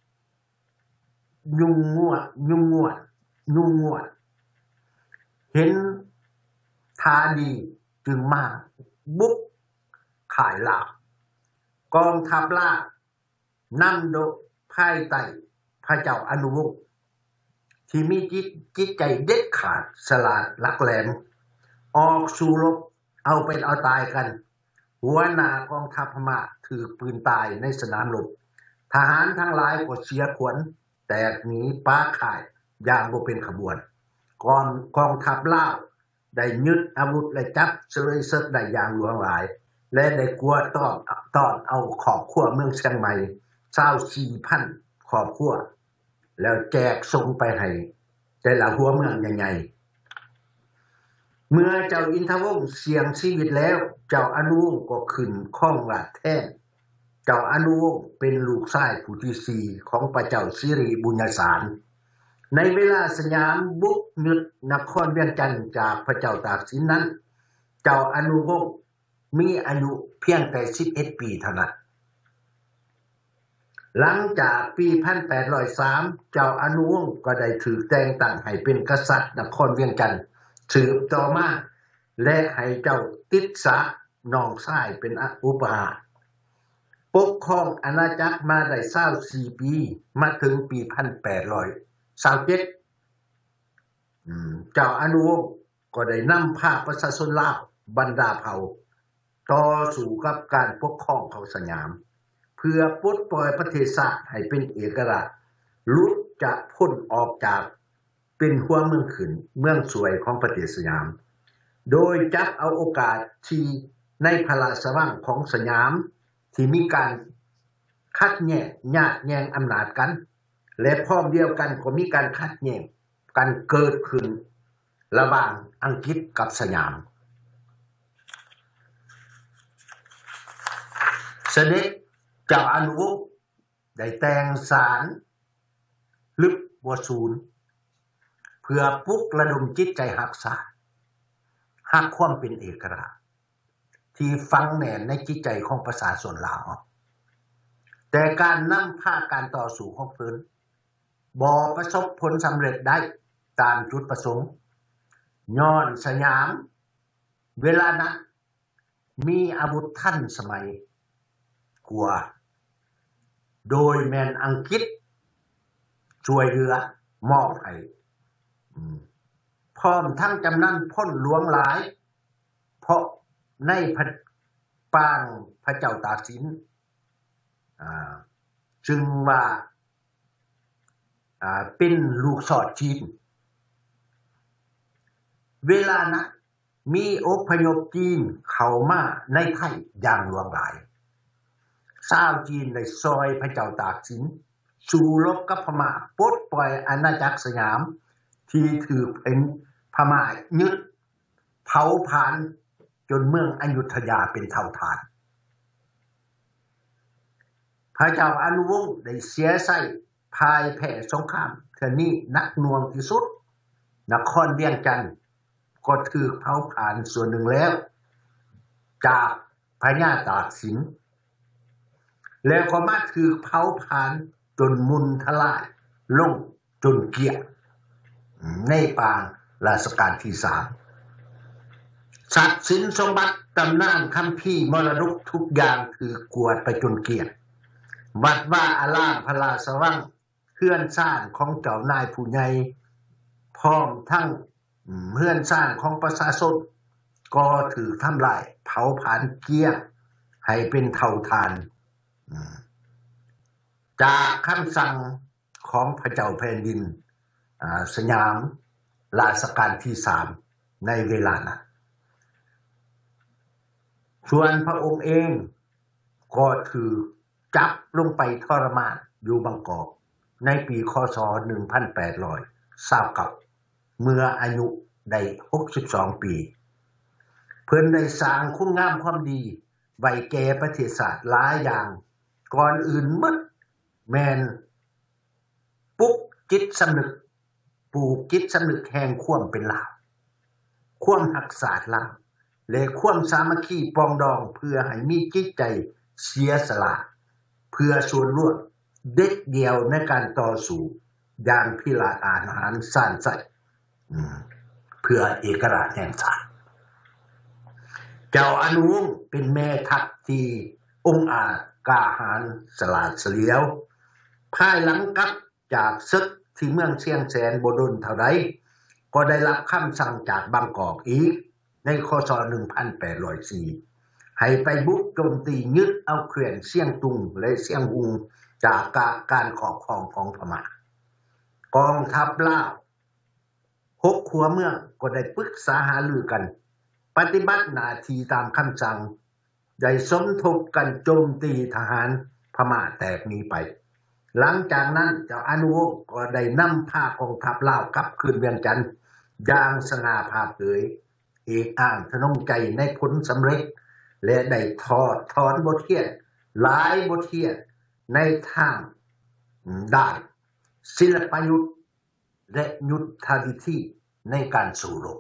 Speaker 2: ยุงงวดยุงงวดยุงงวดเห็นทาดีจึงมาบุกข่ายลาวกองทัพลาวนำโดยภายใต้พระเจ้าอนุวงศ์ที่มีจิตจิตใจเด็ดขาดฉลาดหลักแหลมออกสู่รบเอาเป็นเอาตายกันหัวหน้ากองทัพพม่าถือปืนตายในสนามรบทหารทั้งหลายก็เสียขวัญแตกหนีป้าข่ายอย่างบ่เป็นขบวนกองกองทัพลาวได้ยึดอาวุธและจับเสลยเสดได้อย่างหลวงหลายและได้กลัวต้อนต้อนเอาครอบครัวเมืองเชียงใหม่เจ้าสี่พันครอบครัวแล้วแจกส่งไปให้แต่ละหัวเมืองใหญ่ๆเมื่อเจ้าอินทวงศ์เสี่ยงชีวิตแล้วเจ้าอนุวงศ์ก็ขึ้นครองราชย์แทนเจ้าอนุวงศ์เป็นลูกชายผู้ที่สี่ของพระเจ้าสิริบุญญสารในเวลาสยามบุกยึดนครเวียงจันทน์จากพระเจ้าตากสินนั้นเจ้าอนุวงศ์มีอายุเพียงแต่สิบเอ็ดปีเท่านั้นหลังจากปีหนึ่งพันแปดร้อยสามเจ้าอนุวงศ์ก็ได้ถูกแต่งตั้งให้เป็นกษัตริย์นครเวียงจันทน์สืบต่อมาและให้เจ้าติสสะน้องชายเป็นอุปราชปกครองอาณาจักรมาได้ยี่สิบสี่ปีมาถึงปีหนึ่งพันแปดร้อยยี่สิบเจ็ดอืมเจ้าอนุวงศ์ก็ได้นำพาประชาชนลาวบรรดาเผ่าต่อสู้กับการปกครองของสยามเพื่อปลดปล่อยประเทศชาติให้เป็นเอกราชหลุดจากพ้นออกจากเป็นหัวเมืองขึ้นเมืองสวยของประเทศสยามโดยจับเอาโอกาสที่ในพระราชวังของสยามที่มีการขัดแย้งญาติแย่งอำนาจกันและพร้อมเดียวกันก็มีการขัดแย้งกันเกิดขึ้นระหว่างอังกฤษกับสยามเสด็จเจ้าอนุวงศ์ได้แต่งสารลึกบสูนเพื่อปลุกระดมจิตใจหักษาหักความเป็นเอกราชที่ฝังแน่นในจิตใจของประชาชนลาวแต่การนำพาการต่อสู้ของเพิ่นบ่ประสบผลสำเร็จได้ตามจุดประสงค์ย้อนสยามเวลานั้นมีอาวุธทันสมัยกว่าโดยแม่นอังกฤษช่วยเหลือมอบให้พร้อมทั้งจำนั้นพ้นหลวงหลายเพราะในพระปางพระเจ้าตากสินอ่าจึงว่าอ่าเป็นลูกสอดจีนเวลานั้นมีอพยพจีนเข้ามาในไทยอย่างหลวงหลายชาวจีนได้ซอยพระเจ้าตากสินสู้รบกับพม่าปลดปล่อยอาณาจักรสยามที่ถือเป็นพม่ายึดเผาผลาญจนเมืองอยุธยาเป็นเท่าฐานพระเจ้าอนุวงศ์ได้เสียไส้พ่ายแพ้สงครามเทื่อนี้หนักหน่วงที่สุดนครเวียงจันทน์ก็ถูกเผาผลาญส่วนหนึ่งแล้วจากพญาตากสินแล้วก็มาถูกเผาผลาญจนมุนทลายลงจนเกลี้ยงในปางรัชกาลที่สามทรัพย์สินสมบัติตำนานคัมภีร์มรดกทุกอย่างคือกวาดไปจนเกลี้ยงวัดว่าอารามพระราชวังเฮือนซ่านของเจ้านายผู้ใหญ่พร้อมทั้งเฮือนซ่านของประชาชนก็ถูกทำลายเผาผลาญเกลี้ยงให้เป็นเท่าฐานจากคำสั่งของพระเจ้าแผ่นดินสยามรัชกาลที่สามในเวลานั้นส่วนพระองค์เองก็ถือจับลงไปทรมานอยู่บางกอกในปีคศหนึ่งพันแปดร้อยยี่สิบเก้าเมื่ออายุได้หกสิบสองปีเพิ่นได้สร้างคุณงามความดีไว้แก่ประเทศชาติหลายอย่างก่อนอื่นหมดแม่นปลุกจิตสำนึกปลูกจิตสำนึกแห่งความเป็นลาวความรักษาลาวและความสามัคคีปรองดองเพื่อให้มีจิตใจเสียสละเพื่อส่วนรวมเด็ดเดียวในการต่อสู้อย่างพิราศอาหารสร้างสรรค์เพื่อเอกราชแห่งชาติเจ้าอนุวงศ์เป็นแม่ทัพที่องค์อาจกล้าหาญฉลาดเฉลียวภายหลังกลับจากศึกที่เมืองเชียงแสนบ่ดนเท่าใดก็ได้รับคำสั่งจากบางกอกอีกในคศหนึ่งพันแปดร้อยสี่ให้ไปบุกโจมตียึดเอาเขื่อนเชียงตุงและเชียงหุงจากการครอบครองของพม่ากองทัพลาวหกขัวเมืองก็ได้ปรึกษาหารือกันปฏิบัติหน้าที่ตามคำสั่งได้สมทบกันโจมตีทหารพม่าแตกหนีไปหลังจากนั้นเจ้าอนุวงศ์ก็ได้นำพากองทัพลาวกลับคืนเวียงจันทน์อย่างสง่าผ่าเผยเอกอ้างทะนงใจในผลสำเร็จและได้ทอดถอนบทเรียนหลายบทเรียนในทางด้านศิลปยุทธและยุทธวิธีในการสู้รบ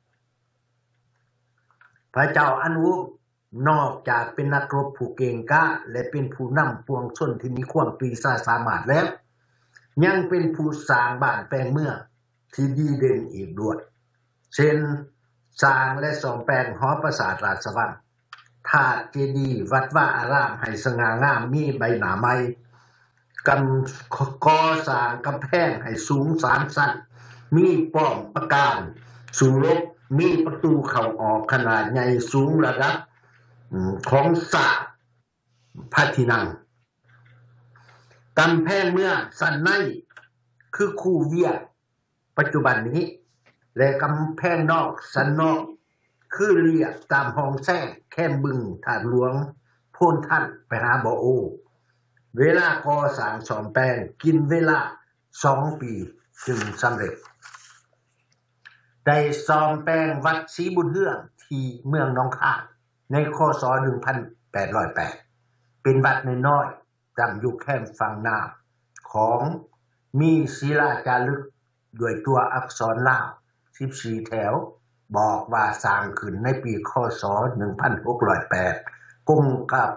Speaker 2: พระเจ้าอนุวงศ์นอกจากเป็นนักรบผู้เก่งกล้าและเป็นผู้นำปวงชนที่มีความปรีชาสามารถแล้วยังเป็นผู้สร้างบ้านแปลงเมืองที่ดีเด่นอีกด้วยเช่นสร้างและซ่อมแปลงหอปราสาทราชวังธาตุเจดีย์วัดว่าอารามให้สง่างามมีใบหน้าใหม่กำก่อสร้างกำแพงให้สูงสามชั้นมีป้อมปราการสู้รบมีประตูเข้าออกขนาดใหญ่สูงระดับของสระพระที่นั่งกำแพงเมืองสันในคือคูเวียปัจจุบันนี้และกำแพงนอกสันนอกคือเรียกตามห้องแท้แคมบึงถาดหลวงโพ้นท่านไปหาบ่อโอเวลาก่อสร้างซ่อมแปลงกินเวลาสองปีจึงสำเร็จได้ซ่อมแปลงวัดศรีบุญเฮืองที่เมืองหนองคายในคศหนึ่งพันแปดร้อยแปดเป็นวัดน้อยๆตั้งอยู่แคมฝั่งน้ำของมีศิลาจารึกด้วยตัวอักษรลาวสิบสี่แถวบอกว่าสร้างขึ้นในปีคศหนึ่งพันหกร้อยแปดกงกับ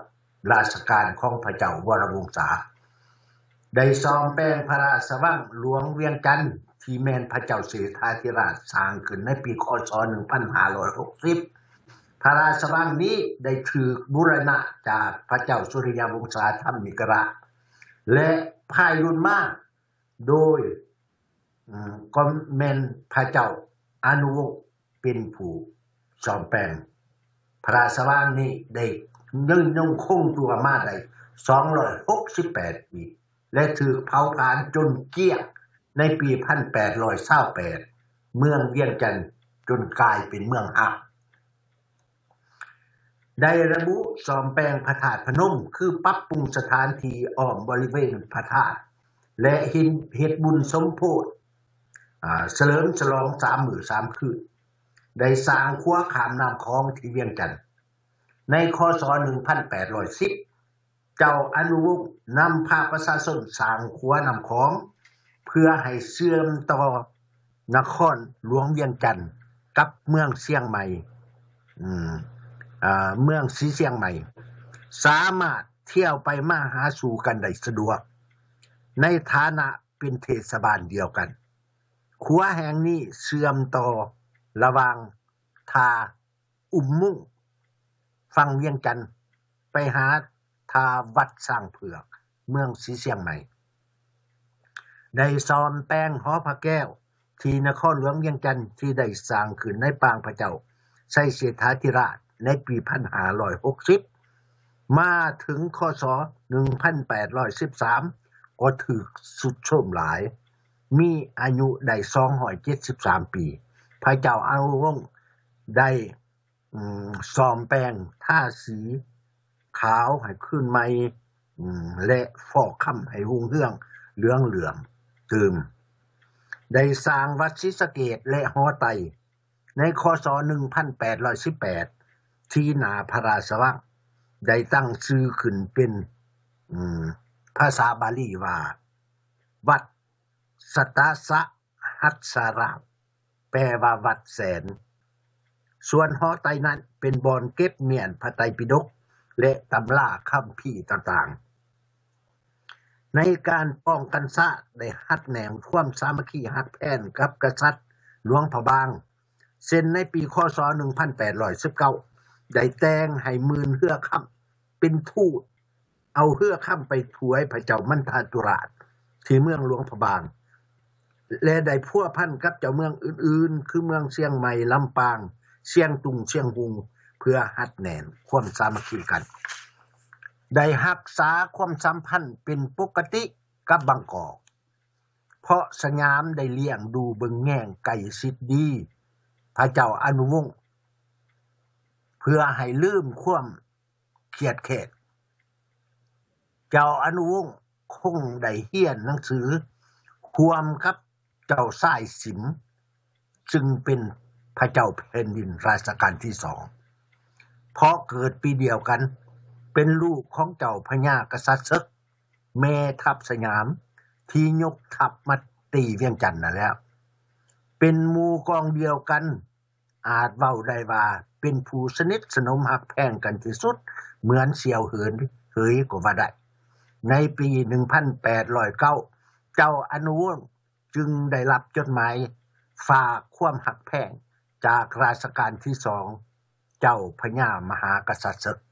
Speaker 2: ราชการของพระเจ้าวรวงศาได้ซ่อมแปลงพระราชวังหลวงเวียงจันทน์ที่แม่นพระเจ้าเสฐาธิราชสร้างขึ้นในปีคศหนึ่งพันห้าร้อยหกสิบพระราชวังนี้ได้ถูกบูรณะจากพระเจ้าสุริยวงศาธรรมิกราชและภายรุ่นมาโดยก็แม่นพระเจ้าอนุวงศ์เป็นผู้ซ่อมแปลงพระราชวังนี้ได้ยังยงคงตัวมาได้สองร้อยหกสิบแปดปีและถูกเผาผลาญจนเกลี้ยงในปี หนึ่งพันแปดร้อยยี่สิบแปด เมืองเวียงจันทน์จนกลายเป็นเมืองหักได้ระบุซ่อมแปลงพระธาตุพนมคือปรับปรุงสถานที่อ้อมบริเวณพระธาตุและเฮ็ดบุญสมโภชอ่าเฉลิมฉลองสามมื้อสามคืนได้สร้างขัวข้ามน้ำคลองที่เวียงจันทน์ในคศหนึ่งพันแปดร้อยสิบเจ้าอนุวงศ์นำพาประชาชนสร้างขัวน้ำคลองเพื่อให้เชื่อมต่อนครหลวงเวียงจันทน์กับเมืองเชียงใหม่อืมอ่าเมืองสีเชียงใหม่สามารถเที่ยวไปมาหาสู่กันได้สะดวกในฐานะเป็นเทศบาลเดียวกันขัวแห่งนี้เชื่อมต่อระหว่างทาอุ้มมุ่งฝั่งเวียงจันทน์ไปหาทาวัดสร้างเผือกเมืองสีเชียงใหม่ได้ซ่อมแปลงหอพระแก้วที่นครหลวงเวียงจันทน์ที่ได้สร้างขึ้นในปางพระเจ้าชัยเชษฐาธิราชในปี หนึ่งพันห้าร้อยหกสิบ มาถึงคศ หนึ่งพันแปดร้อยสิบสาม ก็ถูกสุดโทรมหลายมีอายุได้สองร้อยเจ็ดสิบสามปีพระเจ้าอนุวงศ์ได้อืมซ่อมแปลงทาสีขาวให้ขึ้นใหม่อืมและฟอกค่ำให้รุ่งเรืองเหลืองเหลื่อมเติมได้สร้างวัดศรีสะเกษและหอไตรในคศ หนึ่งพันแปดร้อยสิบแปด ที่หน้าพระราชวังได้ตั้งชื่อขึ้นเป็นอืมภาษาบาลีว่าวัดสัตตสหัสสารามแปลว่าวัดแสนส่วนหอไตรนั้นเป็นบ่อนเก็บเมียนพระไตรปิฎกและตำราคัมภีร์ต่างๆในการป้องกันชาติได้หัดแหนมความสามัคคีหักแพร่กับกษัตริย์หลวงพระบางเส้นในปีคศ หนึ่งพันแปดร้อยสิบเก้า ได้แต่งให้หมื่นเฮือค่ำเป็นทูตเอาเฮือค่ำไปถวายพระเจ้ามันทาตุราชที่เมืองหลวงพระบางและได้พัวพันกับเจ้าเมืองอื่นๆคือเมืองเชียงใหม่ลำปางเชียงตุงเชียงรุงเพื่อหัดแหนมความสามัคคีกันได้รักษาความสัมพันธ์เป็นปกติกับบางกอกเพราะสยามได้เลี้ยงดูเบิ่งแง่งไก่ชิดดีพระเจ้าอนุวงศ์เพื่อให้ลืมความเครียดแค้นเจ้าอนุวงศ์คงได้เรียนหนังสือความกับเจ้าสายสิมจึงเป็นพระเจ้าแผ่นดินรัชกาลที่สองเพราะเกิดปีเดียวกันเป็นลูกของเจ้าพญากษัตริย์ศึกแม่ทัพสยามที่ยกทัพมาตีเวียงจันทน์นั่นแล้วเป็นหมู่กองเดียวกันอาจเว้าได้ว่าเป็นผู้สนิทสนมหักแพงกันที่สุดเหมือนเสี่ยวเหินเฮยก็ว่าได้ในปี หนึ่งพันแปดร้อยเก้า เจ้าอนุวงศ์จึงได้รับจดหมายฝากความหักแพงจากรัชกาลที่สองเจ้าพญามหากษัตริย์ศึก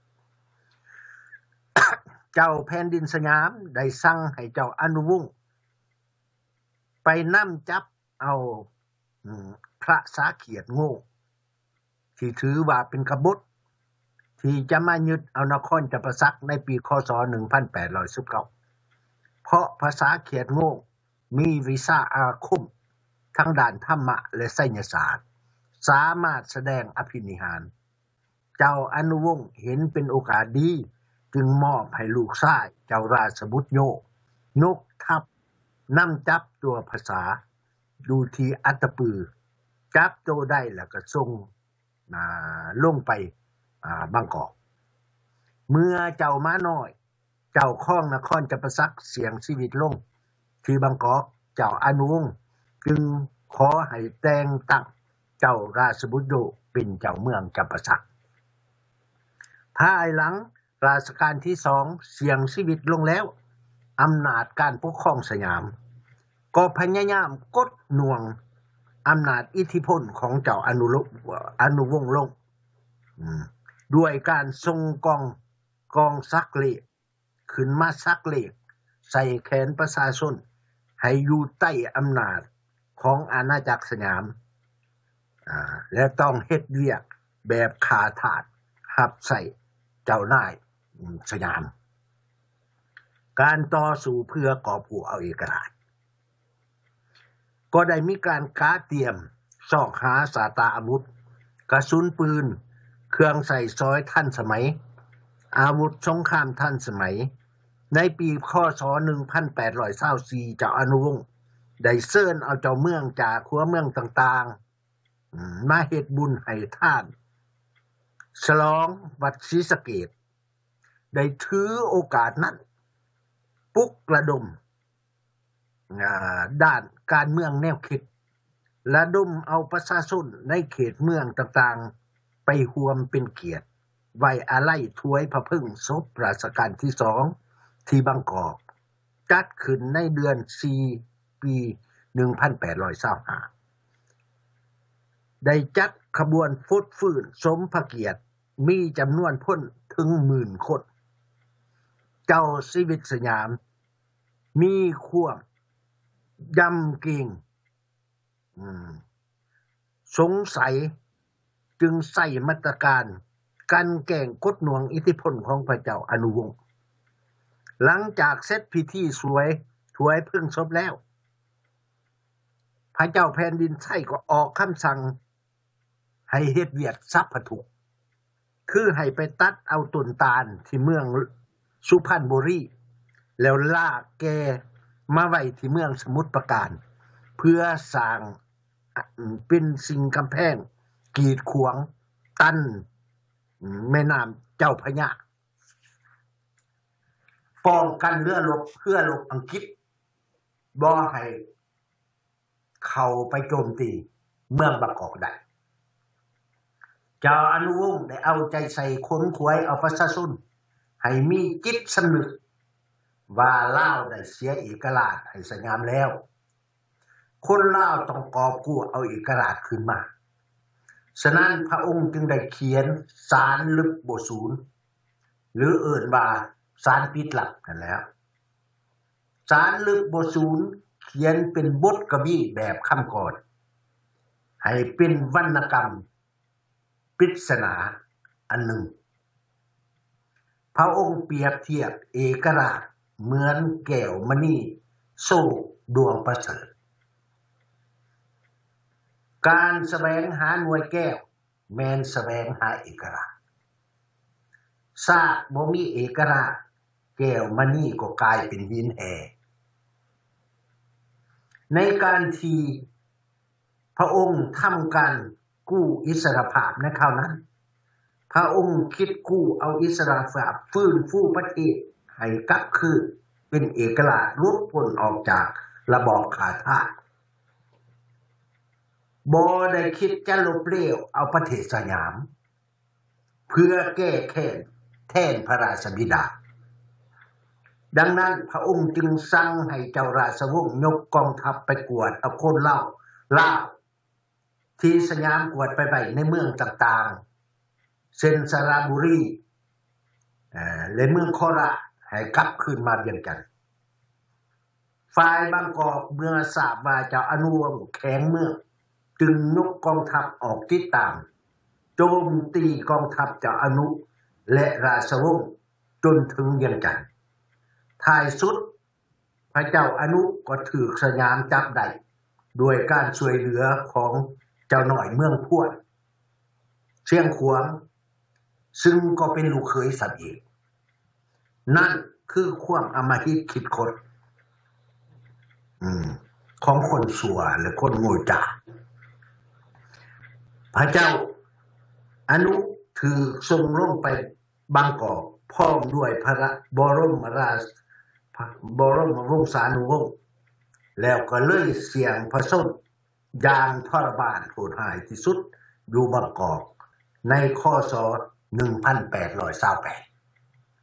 Speaker 2: เจ้าแผ่นดินสยามได้สั่งให้เจ้าอนุวงศ์ไปนำจับเอาพระสาเขียดโง่ที่ถือว่าเป็นกบฏที่จะมายึดเอานครจำปาสักในปีคศ หนึ่งพันแปดร้อยสิบเก้า เพราะภาษาเขียดโง่มีวิชาอาคมทั้งด้านธรรมะและไสยศาสตร์สามารถแสดงอภินิหารเจ้าอนุวงศ์เห็นเป็นโอกาสดีจึงมอบให้ลูกชายเจ้าราชบุตรโยยกทัพนำจับตัวภาษาดูที่อัตตปือจับตัวได้แล้วก็ส่งลงไปบางกอกเมื่อเจ้าม้าน้อยเจ้าข้องนครจำปาสักเสียงชีวิตลงที่บางกอกเจ้าอนุวงศ์จึงขอให้แต่งตั้งเจ้าราชบุตรโยเป็นเจ้าเมืองจำปาสักภายหลังรัชกาลที่สองเสี่ยงชีวิตลงแล้วอำนาจการปกครองสยามก็พยายามกดหน่วงอำนาจอิทธิพลของเจ้าอนุรุอนุวงศ์ลงด้วยการทรงกองกองซักเลขขึ้นมาซักเลขใส่แขนประชาชนให้อยู่ใต้อำนาจของอาณาจักรสยามอ่าและต้องเฮ็ดเวียกแบบขาทาสรับใส่เจ้านายสยามการต่อสู้เพื่อกอบกู้เอาเอกราชก็ได้มีการค้าเตรียมซอกหาสาตาอาวุธกระสุนปืนเครื่องใส่ซอยทันสมัยอาวุธสงครามทันสมัยในปีคศหนึ่งพันแปดร้อยยี่สิบสี่เจ้าอนุวงศ์ได้เชิญเอาเจ้าเมืองจากขัวเมืองต่างๆมาเฮ็ดบุญให้ทานฉลองวัดศรีสะเกษได้ถือโอกาสนั้นปลุกระดมด้านการเมืองแนวคิดระดมเอาประชาชนในเขตเมืองต่างๆไปร่วมเป็นเกียรติไว้อาลัยถวายพระเพลิงศพรัชกาลที่สองที่บางกอกจัดขึ้นในเดือนสี่ปีหนึ่งพันแปดร้อยยี่สิบห้าได้จัดขบวนฟุดฟื้นสมพระเกียรติมีจำนวนพ้นถึงหมื่นคนเจ้าชีวิตสยามมีความยำเกรงสงสัยจึงใส่มาตรการกันแกล้งกดหน่วงอิทธิพลของพระเจ้าอนุวงศ์หลังจากเสร็จพิธีสวยถวายเพลิงศพแล้วพระเจ้าแผ่นดินไทยก็ออกคำสั่งให้เฮ็ดเวียกทรัพย์ถุกคือให้ไปตัดเอาต้นตาลที่เมืองสุพรรณบุรีแล้วลากแกมาไว้ที่เมืองสมุทรปราการเพื่อสร้างเป็นสิ่งกำแพงกีดขวางกั้นแม่น้ำเจ้าพระยาป้องกันเรือรบเพื่อรบอังกฤษบ่ให้เข้าไปโจมตีเมืองบางกอกได้เจ้าอนุวงศ์ได้เอาใจใส่คนขวยเอาประชาชนให้มีจิตสำนึกว่าลาวได้เสียเอกราชให้สยามแล้วคนลาวต้องกอบกู้เอาเอกราชคืนมาฉะนั้นพระองค์จึงได้เขียนสารลึกบ่สูญหรือเอิ้นว่าสารปิดลับนั่นแหละสารลึกบ่สูญเขียนเป็นบทกวีแบบคำกรให้เป็นวรรณกรรมปริศนาอันหนึ่งพระองค์เปรียบเทียบเอกราชเหมือนแก้วมณีโซ่ดวงประเสริฐการแสวงหาหน่วยแก้วแม่นแสวงหาเอกราชซากบ่มีเอกราชแก้วมณีก็กลายเป็นหินแห่ในการที่พระองค์ทำการกู้อิสรภาพในคราวนั้นพระองค์คิดกู้เอาอิสรภาพฟื้นฟูประเทศให้กลับคืนเป็นเอกราชรุดพ้นออกจากระบอบขาทาสบ่ได้คิดจะลบเลี้ยวเอาประเทศสยามเพื่อแก้แค้นแทนพระราชบิดาดังนั้นพระองค์จึงสั่งให้เจ้าราชวงศ์ยกกองทัพไปกวดเอาคนเล่าลาวที่สยามกวดไปไว้ในเมืองต่างๆเช่นสระบุรีเอ่อและเมืองโคราชให้กลับคืนมาเวียงจันทน์ฝ่ายบางกอกเมื่อทราบว่าเจ้าอนุวงศ์แข็งเมืองจึงยกกองทัพออกติดตามโจมตีกองทัพเจ้าอนุและราชวงศ์จนถึงเวียงจันทน์ท้ายสุดพระเจ้าอนุก็ถูกสยามจับได้ด้วยการช่วยเหลือของเจ้าหน่อยเมืองพวนเชียงขวางซึ่งก็เป็นลูกเขยสัตว์เอกนั่นคือความอำมหิตคิดคดอืมของคนชั่วหรือคนโง่จ่าพระเจ้าอนุถือทรงลงไปบางกอกพร้อมด้วยพระบรมราชบรมวงศานุวงศ์แล้วก็เลยเสียงพระชนอย่างทรมานโหดร้ายที่สุดอยู่บางกอกในคศหนึ่งพันแปดร้อยยี่สิบแปด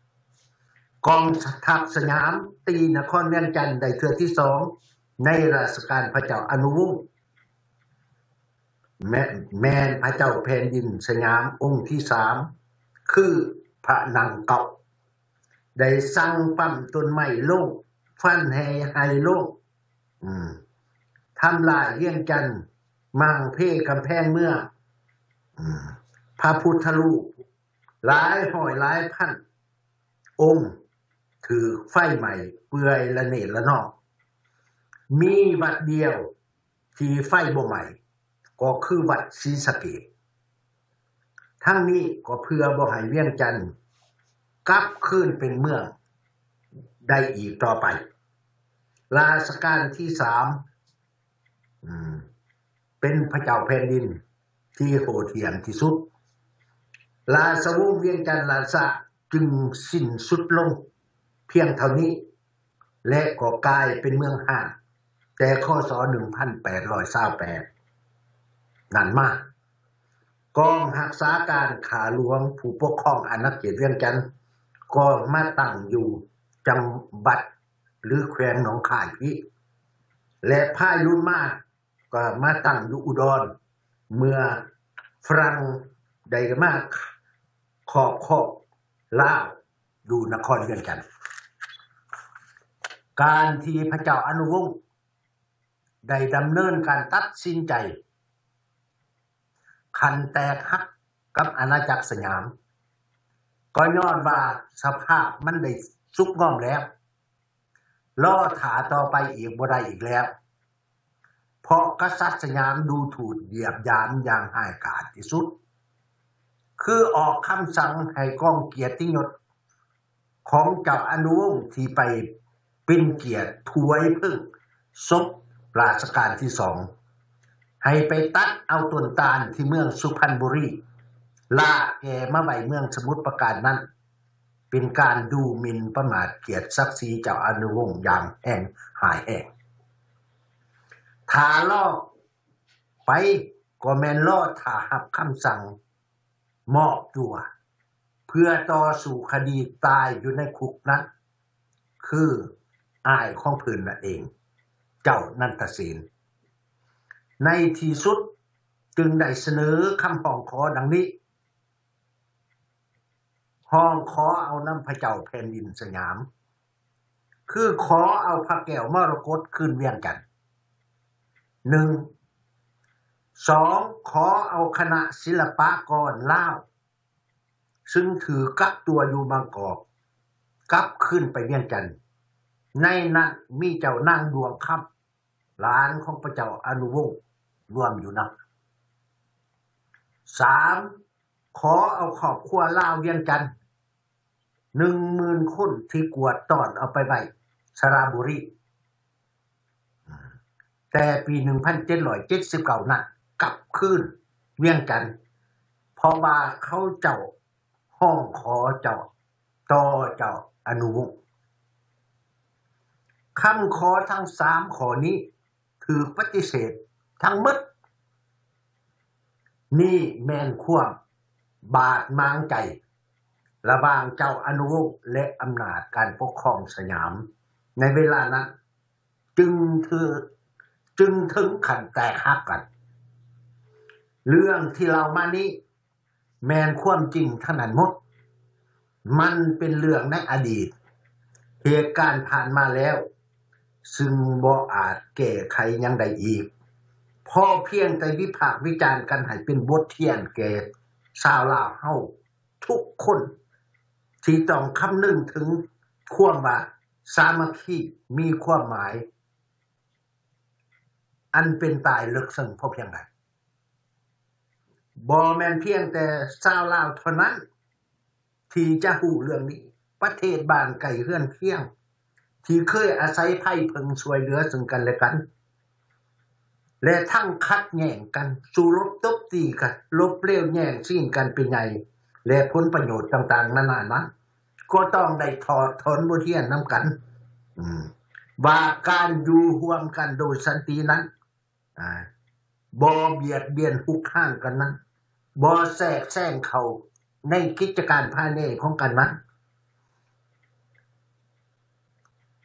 Speaker 2: กองทัพสยามตีนครเวียงจันทน์ได้เทื่อที่สองในรัชกาลพระเจ้าอนุวงศ์แม่แม่นพระเจ้าแผ่นดินสยามองค์ที่สามคือพระนางเก่าได้สั่งปั้มต้นไม้ลงฟันให้ให้ลงอืมทำลายเวียงจันทน์มั่งเพกำแพงเมืองอืมพระพุทธรูปหลายร้อยหลายพันองค์ถือไฟใหม่เปื่อยละเนระนองมีวัดเดียวที่ไฟบ่ใหม่ก็คือวัดศรีสะเกษทั้งนี้ก็เพื่อบ่ให้เวียงจันทน์กลับคืนเป็นเมืองได้อีกต่อไปรัชกาลที่สามอืมเป็นพระเจ้าแผ่นดินที่โหดเหี้ยมที่สุดราชวงศ์เวียงจันทน์ราชจึงสิ้นสุดลงเพียงเท่านี้และก็กลายเป็นเมืองห้างแต่คศหนึ่งพันแปดร้อยยี่สิบแปดนั่นมากกองรักษาการขาหลวงผู้ปกครองอาณาเขตเวียงจันทน์ก็มาตั้งอยู่จังหวัดหรือแขวงหนองคายพี่และพายรุ่นมาก็มาตั้งอยู่อุดรเมื่อฝรั่งได้มาครอบครองลาวอยู่นครเวียงจันทน์การที่พระเจ้าอนุวงศ์ได้ดำเนินการตัดสินใจคันแตกหักกับอาณาจักรสยามก็ย้อนว่าสภาพมันได้สุกงอมแล้วรอถาต่อไปอีกบ่ได้อีกแล้วเพราะกษัตริย์สยามดูถูกเหยียบยามอย่างร้ายกาจที่สุดคือออกคำสั่งให้กองเกียรติยศของเจ้าอนุวงศ์ที่ไปเป็นเกียรติถวยพึ่งศพรัชกาลที่สองให้ไปตัดเอาต้นตาลที่เมืองสุพรรณบุรีลากแกมาไว้เมืองสมุทรปราการนั้นเป็นการดูหมิ่นประมาทเกียรติศักดิ์ศรีเจ้าอนุวงศ์อย่างแห้งหายแห้งถ้าลอกไปก็แม่นรอถ้ารับคำสั่งมอบตัวเพื่อต่อสู้คดีตายอยู่ในคุกนั้นคืออ้ายของเพิ่นนั่นเองเจ้านันทเสนในที่สุดจึงได้เสนอคำร้องขอดังนี้ห้องขอเอาน้ำพระเจ้าแผ่นดินสยามคือขอเอาพระแก้วมรกตคืนเวียงจันทน์หนึ่ง สอง ขอเอาคณะศิลปากรลาวซึ่งถือกักตัวอยู่บางกอกกลับขึ้นไปเวียงจันทน์ในนั้นมีเจ้านางดวงค่ำหลานของพระเจ้าอนุวงศ์รวมอยู่นับ สาม ขอเอาครอบครัวลาวเวียงจันทน์ หนึ่งหมื่น คนที่กวดต้อนเอาไปไว้สระบุรีแต่ปีหนึ่งพันเจ็ดร้อยเจ็ดสิบเก้านั้นกลับคืนเวียงจันทน์เพราะว่าเขาเจ้าห้องขอเจ้าต่อเจ้าอนุวงศ์คำขอทั้งสามข้อนี้ถือปฏิเสธทั้งหมดนี่แม่นความบาดหมางใจระหว่างเจ้าอนุวงศ์และอำนาจการปกครองสยามในเวลานั้นจึงถือจึงถึงขั้นแตกหักกันเรื่องที่เรามานี้แม่นความจริงทั้งนั้นหมดมันเป็นเรื่องในอดีตเหตุการณ์ผ่านมาแล้วซึ่งบ่อาจแก้ไขหยังได้อีกพอเพียงแต่วิพากษ์วิจารณ์กันให้เป็นบทเรียนแก่ชาวลาวเฮาทุกคนที่ต้องคำนึงถึงความว่าสามัคคีมีความหมายอันเป็นตายลึกซึ้งพอเพียงใดบ่แม่นเพียงแต่ชาวลาวเท่านั้นที่จะฮู้เรื่องนี้ประเทศบ้านไกลเรือนเคียงที่เคยอาศัยไผเพิงช่วยเหลือซึ่งกันและกันและทั้งขัดแย้งกันสู้รบตบตีกันลบเลี้ยวแย่งชิงกันเป็นใหญ่และผลประโยชน์ต่างๆนานานั้นก็ต้องได้ถอดถอนบทเรียนนำกันอืมว่าการอยู่ร่วมกันโดยสันตินั้นอ่าบ่เบียดเบียนคุกคามกันนั้นบ่แทรกแซงเข้าในกิจการภายในของกันนั้น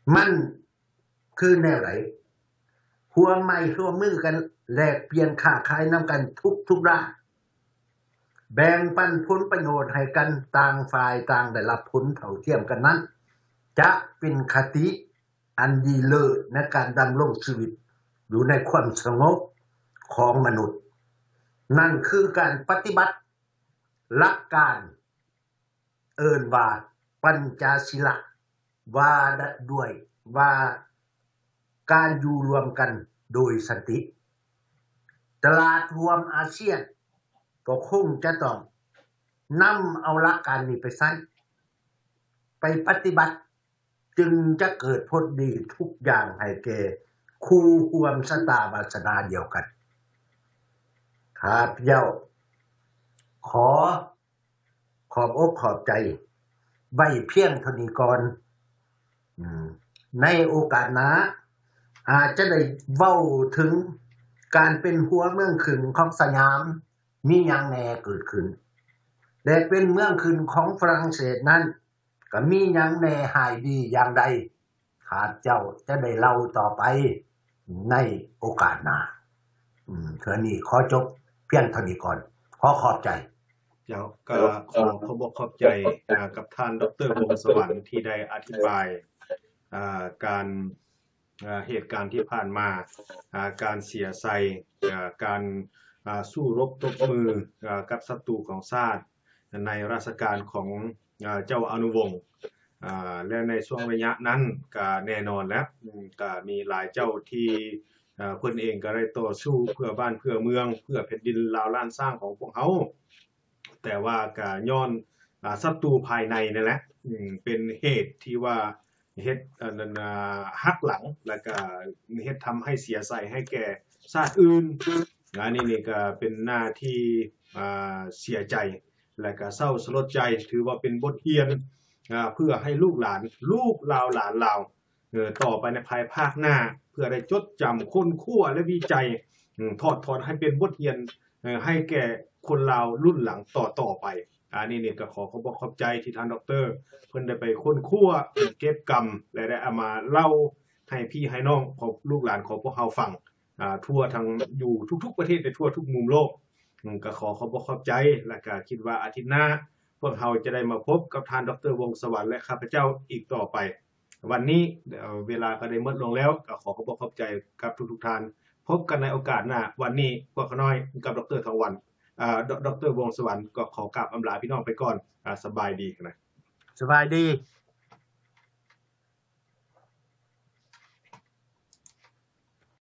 Speaker 2: มันคือแนวไหนหัวไม้ร่วมมือกันแลกเปลี่ยนค้าขายนํากันทุกทุกด้านแบ่งปันผลประโยชน์ให้กันต่างฝ่ายต่างได้รับผลเท่าเทียมกันนั้นจะเป็นคติอันดีเลิศในการดำรงชีวิตอยู่ในความสงบของมนุษย์นั่นคือการปฏิบัติหลักการเอิ้นว่าปัญจศีลว่าด้วยว่าการอยู่รวมกันโดยสันติตลาดรวมอาเซียนก็คงจะต้องนําเอาหลักการนี้ไปใช้ไปปฏิบัติจึงจะเกิดผลดีทุกอย่างให้แก่คู่ร่วมชะตาวาสนาเดียวกันข้าพเจ้าขอขอบอกขอบใจไว้เพียงเท่านี้ก่อนอืมในโอกาสหน้าอาจจะได้เว้าถึงการเป็นหัวเมืองขึ้นของสยามมีหยังแน่เกิดขึ้นและเป็นเมืองขึ้นของฝรั่งเศสนั้นก็มีหยังแน่หายดีอย่างใดข้าพเจ้าจะได้เล่าต่อไปในโอกาสหน้าอืมเทื่อนี้ขอจบเพียงเท่านี้ก่อนขอขอบใจ
Speaker 1: เจ้าก็ขอขอบอกขอบใจอ่ากับท่านดร.วงศ์สวรรค์ที่ได้อธิบายอ่าการอ่าเหตุการณ์ที่ผ่านมาอ่าการเสียใส่อ่าการอ่าสู้รบตบมืออ่ากับศัตรูของชาติในราชการของอ่าเจ้าอนุวงศ์อ่าและในช่วงระยะนั้นก็แน่นอนแล้วก็มีหลายเจ้าที่อ่าเพิ่นเองก็ได้ต่อสู้เพื่อบ้านเพื่อเมืองเพื่อแผ่นดินลาวล้านสร้างของพวกเฮาแต่ว่าก็ย้อนอ่าศัตรูภายในนั่นแหละอืมเป็นเหตุที่ว่าเฮ็ดอันนั้นอ่าหักหลังแล้วก็เฮ็ดทําให้เสียใส่ให้แก่ชาติอื่นอันนี้นี่ก็เป็นหน้าที่อ่าเสียใจและก็เศร้าสลดใจถือว่าเป็นบทเรียนอ่าเพื่อให้ลูกหลานลูกลาวหลานลาวเอ่อต่อไปในภายภาคหน้าเพื่อได้จดจําค้นคว้าและวิจัยอืมถอดถอนให้เป็นบทเรียนเอ่อให้แก่คนลาวรุ่นหลังต่อๆไปอันนี้นี่ก็ขอขอบขอบใจที่ท่านดอกเตอร์เพิ่นได้ไปค้นคว้าเก็บกรรมและได้เอามาเล่าให้พี่ให้น้องของลูกหลานของพวกเฮาฟังอ่าทั่วทั้งอยู่ทุกๆประเทศในทั่วทุกมุมโลกอืมก็ขอขอบขอบใจและก็คิดว่าอาทิตย์หน้าพวกเฮาจะได้มาพบกับท่านดร.วงศ์สวรรค์และข้าพเจ้าอีกต่อไปวันนี้เวลาก็ได้หมดลงแล้วก็ขอขอบขอบใจกับทุกๆท่านพบกันในโอกาสหน้าวันนี้พวกขน้อยกับดร.ทองวันอ่าดร.วงศ์สวรรค์ก็ขอกราบอำลาพี่น้องไปก่อนอ่าสบายดีนะ
Speaker 2: สบายดี